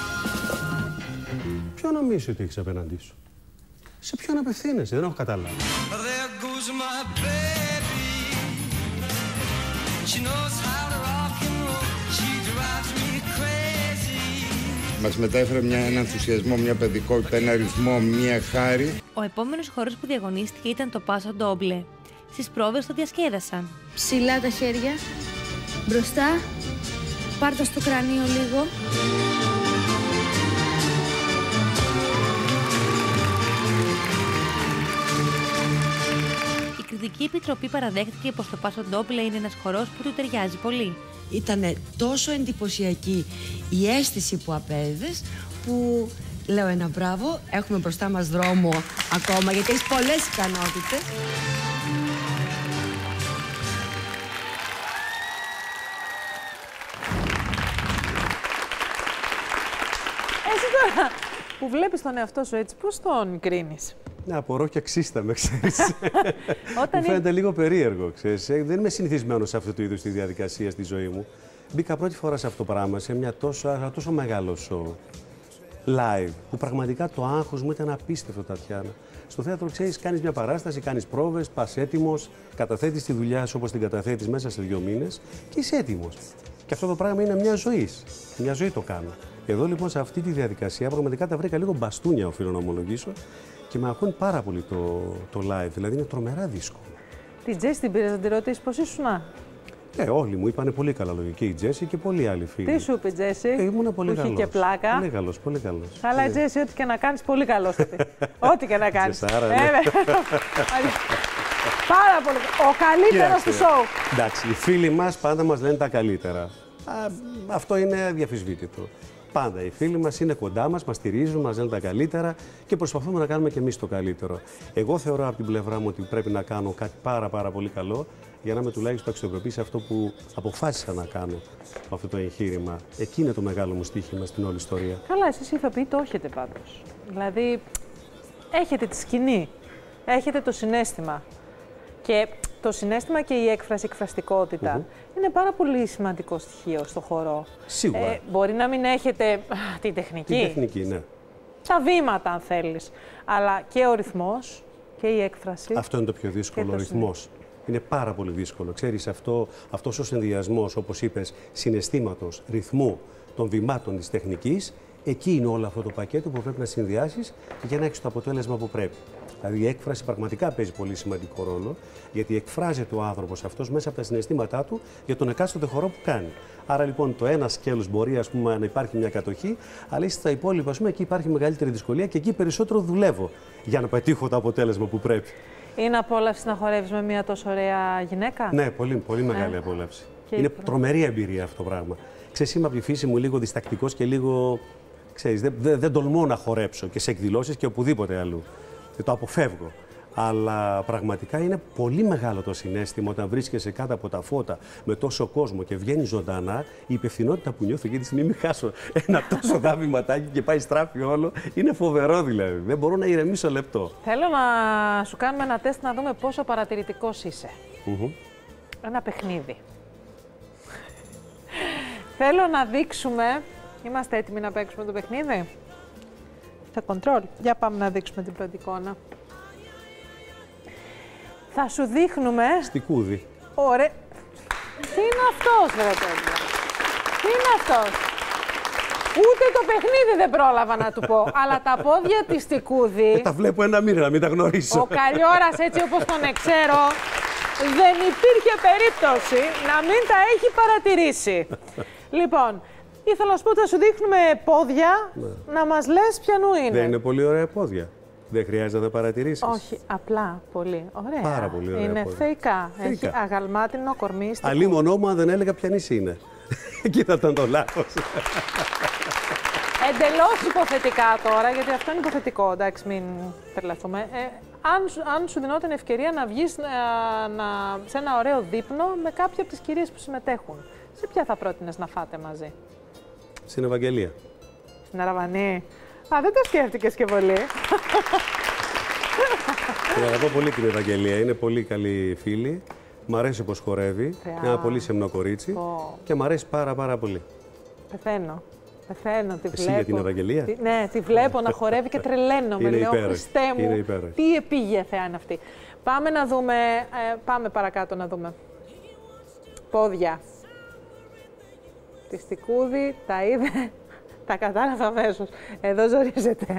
Ποιο νομίζεις ότι έχεις απέναντί σου? Σε ποιον απευθύνεσαι, δεν έχω καταλάβει. Μας μετέφερε μια, ένα ενθουσιασμό, μια παιδικότητα, ένα ρυθμό, μια χάρη. Ο επόμενος χώρος που διαγωνίστηκε ήταν το Paso Doble. Στις πρόβες το διασκέδασαν. Ψηλά τα χέρια, μπροστά, πάρτα στο κρανίο λίγο. Η Κριτική Επιτροπή παραδέχτηκε πως το Paso Doble είναι ένας χορός που του ταιριάζει πολύ. Ήταν τόσο εντυπωσιακή η αίσθηση που απέδιδες που λέω ένα μπράβο, έχουμε μπροστά μας δρόμο ακόμα γιατί έχεις πολλές ικανότητες. Εσύ τώρα που βλέπεις τον εαυτό σου έτσι, πώς τον κρίνεις? Ναι, απορώ και αξίσταμε, ξέρεις. Όταν μου φαίνεται λίγο περίεργο, ξέρεις. Δεν είμαι συνηθισμένος σε αυτού του είδους τη διαδικασία στη ζωή μου. Μπήκα πρώτη φορά σε αυτό το πράγμα, σε μια τόσο, τόσο μεγάλο show live, που πραγματικά το άγχος μου ήταν απίστευτο, Τατιάνα. Στο θέατρο, ξέρεις, κάνεις μια παράσταση, κάνεις πρόβες, πας έτοιμος, καταθέτεις τη δουλειά σου όπως την καταθέτεις μέσα σε δύο μήνες και είσαι έτοιμος. Και αυτό το πράγμα είναι μια ζωή. Μια ζωή το κάνω. Εδώ λοιπόν σε αυτή τη διαδικασία πραγματικά τα βρήκα λίγο μπαστούνια, οφείλω να ομολογήσω, και με αγχώνει πάρα πολύ το, το live, δηλαδή είναι τρομερά δύσκολο. Τη Τζέσι την πήρες να τη ρωτήσεις πώς ήσουνα? Ναι, όλοι μου είπανε πολύ καλά λόγια. Και η Τζέσι και πολλοί άλλοι φίλοι. Τι σου είπε η Τζέσι? Ε, ήμουν πολύ καλός. Είχε και πλάκα. Πολύ καλός, πολύ καλός. Καλά, η Τζέσι, ό,τι και να κάνεις, πολύ καλός θα πει. Ό,τι και να κάνεις. Τζεσάρα, ναι. Πάρα πολύ. Ο καλύτερος του σοου. Εντάξει, οι φίλοι μας πάντα μας λένε τα καλύτερα. Α, αυτό είναι αδιαφυσβήτητο. Πάντα οι φίλοι μας είναι κοντά μας, μας στηρίζουν, μας λένε τα καλύτερα και προσπαθούμε να κάνουμε και εμείς το καλύτερο. Εγώ θεωρώ από την πλευρά μου ότι πρέπει να κάνω κάτι πάρα πάρα πολύ καλό για να είμαι τουλάχιστον αξιοπρεπή σε αυτό που αποφάσισα να κάνω με αυτό το εγχείρημα. Εκεί είναι το μεγάλο μου στοίχημα στην όλη ιστορία. Καλά, εσείς οι ηθοποιοί το έχετε πάντως. Δηλαδή, έχετε τη σκηνή, έχετε το συναίσθημα. Και το συναίσθημα και η έκφραση, η εκφραστικότητα mm-hmm. είναι πάρα πολύ σημαντικό στοιχείο στο χορό. Σίγουρα. Ε, μπορεί να μην έχετε α, την τεχνική. Την τεχνική, ναι. Τα βήματα, αν θέλεις. Αλλά και ο ρυθμός και η έκφραση. Αυτό είναι το πιο δύσκολο, ο ρυθμός. Είναι πάρα πολύ δύσκολο. Ξέρεις, αυτό, αυτός ο συνδυασμός, όπως είπες, συναισθήματος, ρυθμού, των βημάτων της τεχνικής, εκεί είναι όλο αυτό το πακέτο που πρέπει να συνδυάσεις για να έχεις το αποτέλεσμα που πρέπει. Δηλαδή η έκφραση πραγματικά παίζει πολύ σημαντικό ρόλο, γιατί εκφράζεται ο άνθρωπος αυτός μέσα από τα συναισθήματά του για τον εκάστοτε χορό που κάνει. Άρα λοιπόν το ένα σκέλος μπορεί, ας πούμε, να υπάρχει μια κατοχή, αλλά στα υπόλοιπα, ας πούμε, εκεί υπάρχει μεγαλύτερη δυσκολία και εκεί περισσότερο δουλεύω για να πετύχω το αποτέλεσμα που πρέπει. Είναι απόλαυση να χορεύεις με μια τόσο ωραία γυναίκα. Ναι, πολύ, πολύ μεγάλη ε. απόλαυση. Και είναι προ... τρομερή εμπειρία αυτό το πράγμα. Ξέρεις, είμαι από τη φύση μου λίγο διστακτικός και λίγο. Ξέρεις, δεν, δεν, δεν τολμώ να χορέψω και σε εκδηλώσεις και οπουδήποτε αλλού. Το αποφεύγω. Αλλά πραγματικά είναι πολύ μεγάλο το συναίσθημα όταν βρίσκεσαι κάτω από τα φώτα με τόσο κόσμο και βγαίνει ζωντανά. Η υπευθυνότητα που νιώθω γιατί στιγμή μην χάσω ένα τόσο γάβηματάκι και πάει στράφει όλο. Είναι φοβερό δηλαδή. Δεν μπορώ να ηρεμήσω λεπτό. Θέλω να σου κάνουμε ένα τεστ να δούμε πόσο παρατηρητικός είσαι. Mm-hmm. Ένα παιχνίδι. Θέλω να δείξουμε. Είμαστε έτοιμοι να παίξουμε το παιχνίδι. Θα control. Για πάμε να δείξουμε την πρώτη εικόνα. Θα σου δείχνουμε... Στικούδι. Ωραία. Τι είναι αυτός, ρε παιδιά. Τι είναι αυτός. Ούτε το παιχνίδι δεν πρόλαβα να του πω. Αλλά τα πόδια της Στικούδη... Ε, τα βλέπω ένα μήνα, να μην τα γνωρίσω. Ο Καλλιόρας, έτσι όπως τον εξέρω, δεν υπήρχε περίπτωση να μην τα έχει παρατηρήσει. Λοιπόν... Ήθελα να σου πω ότι θα σου δείχνουμε πόδια, ναι. να μας λες ποιανού είναι. Δεν είναι πολύ ωραία πόδια. Δεν χρειάζεται να τα παρατηρήσεις. Όχι, απλά πολύ ωραία. Πάρα πολύ ωραία είναι πόδια. θεϊκά. Έχει αγαλμάτινο κορμί. Αλλή μονό μου αν δεν έλεγα ποιανής είναι. Εκεί θα ήταν το λάθος. Εντελώς υποθετικά τώρα, γιατί αυτό είναι υποθετικό, εντάξει, μην τρελαθούμε. Ε, αν, αν σου δινόταν ευκαιρία να βγεις να, να, σε ένα ωραίο δείπνο με κάποια από τις κυρίες που συμμετέχουν, σε ποια θα πρότεινες να φάτε μαζί? Στην Ευαγγελία. Στην Αραβανή. Α, δεν το σκέφτηκες και πολύ. Την αγαπώ πολύ την Ευαγγελία. Είναι πολύ καλή φίλη. Μ' αρέσει πως χορεύει. Θεά. Είναι ένα πολύ σεμνό κορίτσι. Oh. Και μ' αρέσει πάρα πάρα πολύ. Πεθαίνω. Πεθαίνω, τη Εσύ βλέπω. για την Ευαγγελία. Τη, ναι, τη βλέπω να χορεύει και τρελαίνομαι. Είναι λέω, Χριστέ μου, είναι υπέροχη. τι επίγεια θεά είναι αυτή. Πάμε να δούμε, ε, πάμε παρακάτω να δούμε. Πόδια. Τη Στικούδη, τα είδε, τα κατάλαβα αμέσως. Εδώ ζορίζεται.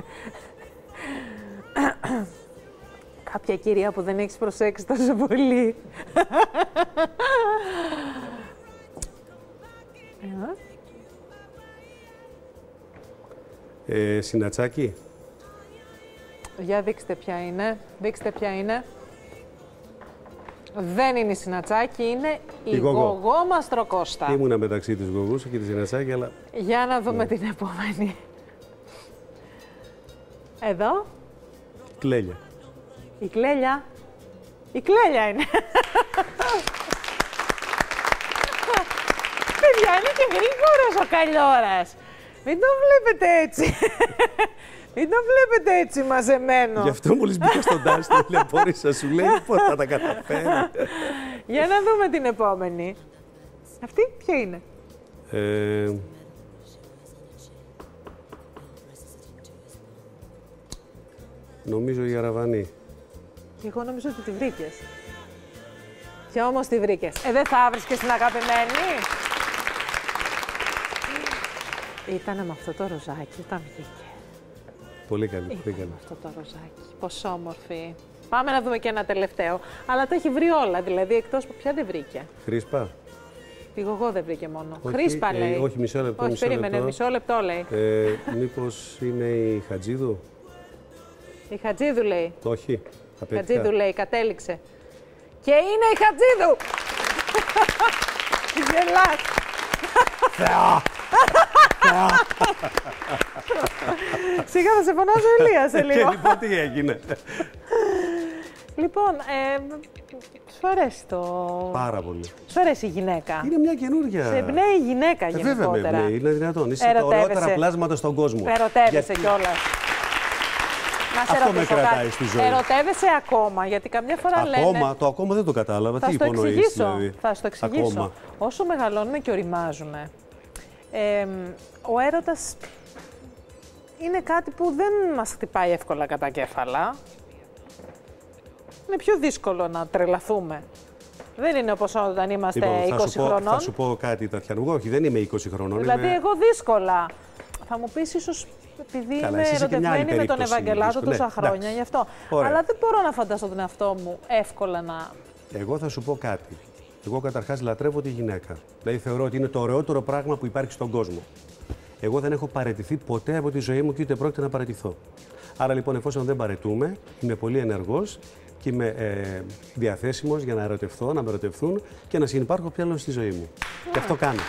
Κάποια κυρία που δεν έχεις προσέξει τόσο πολύ. ε, Συνατσάκι. Για δείξτε ποια είναι. Δείξτε ποια είναι. Δεν είναι η Συνατσάκη, είναι η, η Γογό. Γογό Μαστροκώστα. Ήμουνα μεταξύ της Γογούς και της Συνατσάκη, αλλά... Για να δούμε ναι. την επόμενη. Εδώ. Κλέλια. Η Κλέλια. Η Κλέλια είναι. Παιδιά, είναι και γρήγορος ο Καλλιόρας. Μην το βλέπετε έτσι. Μην το βλέπετε έτσι μαζεμένο. Γι' αυτό μόλις μπήκα στον τάξη, το τηλεπόρησα, σου λέει πώς θα τα καταφέρει. Για να δούμε την επόμενη. Αυτή ποια είναι? Ε... Νομίζω η Αραβανή. Εγώ νομίζω ότι τη βρήκες. Και όμως τη βρήκες. Ε, δεν θα βρίσκες την αγαπημένη. Ήτανε με αυτό το ροζάκι όταν βγήκε. Πολύ καλή, πολύ καλή. Αυτό το ροζάκι. Πόσο όμορφη. Πάμε να δούμε και ένα τελευταίο. Αλλά τα έχει βρει όλα, δηλαδή εκτός που πια δεν βρήκε. Χρήσπα. Τη Γογό δεν βρήκε μόνο. Όχι, Χρήσπα ε, λέει. όχι, μισό λεπτό. Όχι, μισό περίμενε, λεπτό. μισό λεπτό λέει. Ε, μήπως είναι η Χατζίδου. Η Χατζίδου λέει. Όχι. Η Χατζίδου λέει, κατέληξε. Και είναι η Χατζίδου! Γελάς. Θεά! Σιγά θα σε φωνάζω Ηλία σε λίγο. Και λοιπόν τι έγινε? Λοιπόν, ε, σου αρέσει το... Πάρα πολύ. Σου αρέσει η γυναίκα. Είναι μια καινούργια. Σε εμπνέει η γυναίκα ε, γενικότερα. Βέβαια με εμπνέει, είναι δυνατόν. Είσαι τα ωραιότερα πλάσματα στον κόσμο. Ερωτεύεσαι Γιατί... κιόλας. Αυτό με κρατάει στη ζωή. Ερωτεύεσαι ακόμα, γιατί καμιά φορά ακόμα, λένε... Ακόμα, το ακόμα δεν το κατάλαβα. Θα Τι υπονοείς, δηλαδή. Θα σου το εξηγήσω. Ακόμα. Όσο μεγαλώνουμε και οριμάζουμε, ε, ο έρωτας είναι κάτι που δεν μας χτυπάει εύκολα κατά κέφαλα. Είναι πιο δύσκολο να τρελαθούμε. Δεν είναι όπως όταν είμαστε λοιπόν, είκοσι πω, χρονών. Θα σου πω κάτι, Τατιάνα. Εγώ όχι, δεν είμαι είκοσι χρονών. Δηλαδή, είμαι... εγώ δύσκολα. Θα μου πεις ίσως επειδή Καλά, είμαι ερωτευμένη με τον Ευαγγελάτο τόσα χρόνια, εντάξει. γι' αυτό. Ωραία. Αλλά δεν μπορώ να φανταστώ τον εαυτό μου εύκολα να... Εγώ θα σου πω κάτι. Εγώ καταρχάς λατρεύω τη γυναίκα. Δηλαδή θεωρώ ότι είναι το ωραιότερο πράγμα που υπάρχει στον κόσμο. Εγώ δεν έχω παραιτηθεί ποτέ από τη ζωή μου και ούτε πρόκειται να παραιτηθώ. Άρα λοιπόν, εφόσον δεν παραιτούμε, είμαι πολύ ενεργός και είμαι ε, διαθέσιμος για να ερωτευθώ, να με ερωτευθούν και να συνυπάρχω πια στη ζωή μου. Yeah. Και αυτό κάνω.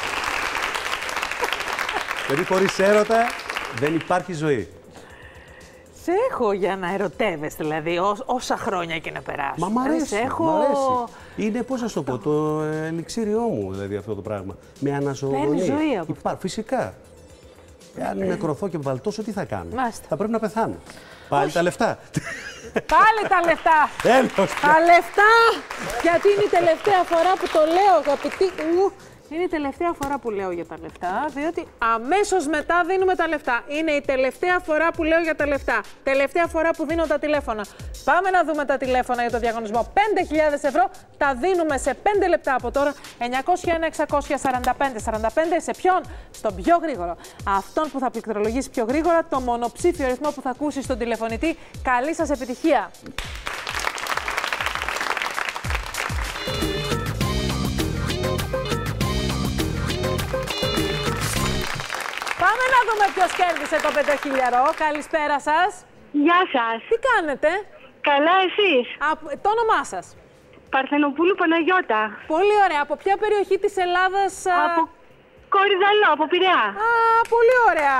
Δηλαδή, χωρίς έρωτα δεν υπάρχει ζωή. Σε έχω για να ερωτεύεσαι, δηλαδή, ό, όσα χρόνια και να περάσουν. Μα μ' αρέσει, σε έχω... μ' αρέσει. Είναι, πώς να σου το πω, το ελιξίριό μου, δηλαδή, αυτό το πράγμα. Με αναζωογονεί. Παίρνει ζωή από Υπά... Φυσικά. Αν νεκρωθώ και βαλτώσω, τι θα κάνω. Μάλιστα. Θα πρέπει να πεθάνω. Πάλι τα λεφτά. Πάλι τα λεφτά. Έλος. Τα λεφτά. Γιατί είναι η τελευταία φορά που το λέω, αγαπητοί μου. Είναι η τελευταία φορά που λέω για τα λεφτά, διότι αμέσως μετά δίνουμε τα λεφτά. Είναι η τελευταία φορά που λέω για τα λεφτά. Τελευταία φορά που δίνω τα τηλέφωνα. Πάμε να δούμε τα τηλέφωνα για το διαγωνισμό. πέντε χιλιάδες ευρώ τα δίνουμε σε πέντε λεπτά από τώρα. εννιακόσια ένα εξακόσια σαράντα πέντε σαράντα πέντε. Σε ποιον? Στον πιο γρήγορο. Αυτόν που θα πληκτρολογήσει πιο γρήγορα το μονοψήφιο αριθμό που θα ακούσει στον τηλεφωνητή. Καλή σας επιτυχία. Πάμε να δούμε ποιος κέρδισε το πενταχίλιαρο. Καλησπέρα σας. Γεια σας. Τι κάνετε? Καλά, εσείς? Α, το όνομά σας? Παρθενοπούλου Παναγιώτα. Πολύ ωραία. Από ποια περιοχή της Ελλάδας? Από Κορυδαλό, από Πειραιά. Α, πολύ ωραία.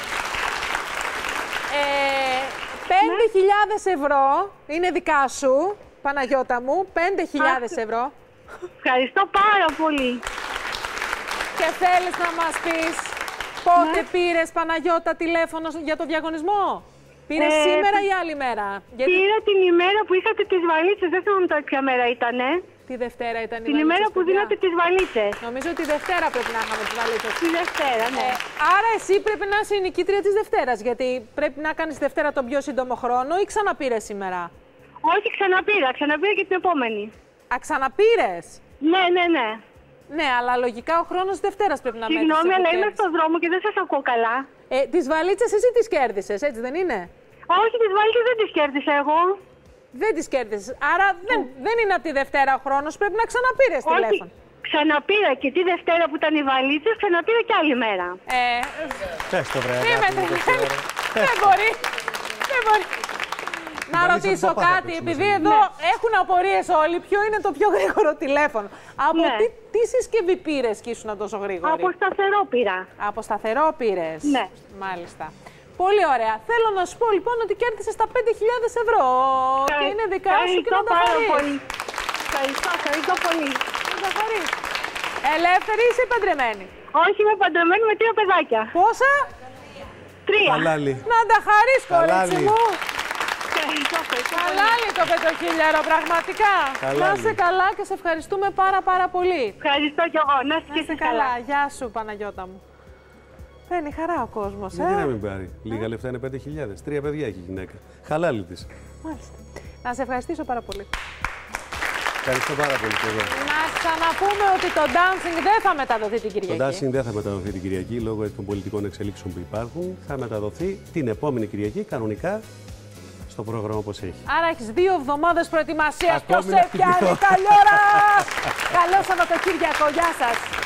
Ε, πέντε χιλιάδες ευρώ είναι δικά σου, Παναγιώτα μου. πέντε χιλιάδες ευρώ. Ευχαριστώ πάρα πολύ. Και θέλεις να μας πεις πότε ναι. πήρες, Παναγιώτα, τηλέφωνο για το διαγωνισμό? Πήρες ε, σήμερα ή άλλη μέρα? Γιατί... Πήρα την ημέρα που είχατε τις βαλίτσες, δεν θυμάμαι τώρα ποια μέρα ήτανε. Τη Δευτέρα ήταν η Την ημέρα που δίνατε τις βαλίτσες. Νομίζω ότι τη Δευτέρα πρέπει να είχαμε τις βαλίτσες. Τη Δευτέρα, ναι. Ε, άρα εσύ πρέπει να είσαι η νικήτρια της Δευτέρας, γιατί πρέπει να κάνεις Δευτέρα τον πιο σύντομο χρόνο ή ξαναπήρες σήμερα? Όχι, ξαναπήρα. Ξαναπήρα και την επόμενη. Α, ξαναπήρες? Ναι, ναι, ναι. Ναι, αλλά λογικά ο χρόνος Δευτέρας πρέπει να μέτρησε. Συγγνώμη, αλλά είμαι στον δρόμο και δεν σας ακούω καλά. Ε, τις βαλίτσες εσύ τις κέρδισες, έτσι δεν είναι? Όχι, τις βαλίτσες δεν τις κέρδισα εγώ. Δεν τις κέρδισες. Άρα δεν, δεν είναι από τη Δευτέρα ο χρόνος, πρέπει να ξαναπήρες τηλέφωνο. Ξαναπήρα και τη Δευτέρα που ήταν οι βαλίτσες, ξαναπήρα και άλλη μέρα. Ε, Πες το βρε, δεν μπορεί. Δεν μπορεί. Να ρωτήσω κάτι, επειδή εδώ ναι. έχουν απορίες όλοι, ποιο είναι το πιο γρήγορο τηλέφωνο. Από ναι. τι, τι συσκευή πήρες και ήσουν τόσο γρήγορη? Από σταθερό πήρα. Από σταθερό πήρες. Ναι. Μάλιστα. Πολύ ωραία. Θέλω να σου πω λοιπόν ότι κέρδισες τα πέντε χιλιάδες ευρώ. Κα... Και είναι δικά σου και να τα χαρείς. Πολύ. Ευχαριστώ, ευχαριστώ πολύ. Να τα χαρείς. Ελεύθερη είσαι ή παντρεμένη? Όχι, είμαι παντρεμένη με τρία παιδάκια. Πόσα? Τρία. Καλάλη. Να τα χαρείς, κορίτσι μου. Καλάλη το πεντοχίλιαρο, πραγματικά. Καλάλη. Να είσαι καλά και σε ευχαριστούμε πάρα πάρα πολύ. Ευχαριστώ κι εγώ. Να είσαι και καλά. καλά. Γεια σου, Παναγιώτα μου. Παίρνει χαρά ο κόσμος, ε. Γιατί να μην πάρει. Λίγα λεφτά είναι πέντε χιλιάδες. Τρία παιδιά έχει η γυναίκα. Χαλάλη της. Μάλιστα. Να σε ευχαριστήσω πάρα πολύ. Ευχαριστώ πάρα πολύ και εγώ. Να ξαναπούμε ότι το dancing δεν θα μεταδοθεί την Κυριακή. Το dancing δεν θα μεταδοθεί την Κυριακή λόγω των πολιτικών εξελίξεων που υπάρχουν. Θα μεταδοθεί την επόμενη Κυριακή κανονικά στο πρόγραμμα όπως έχει. Άρα έχεις δύο εβδομάδες προετοιμασίας. Ποιος σε πιάνει, καλή ώρα! Καλό Σαββατοκύριακο, γεια σας!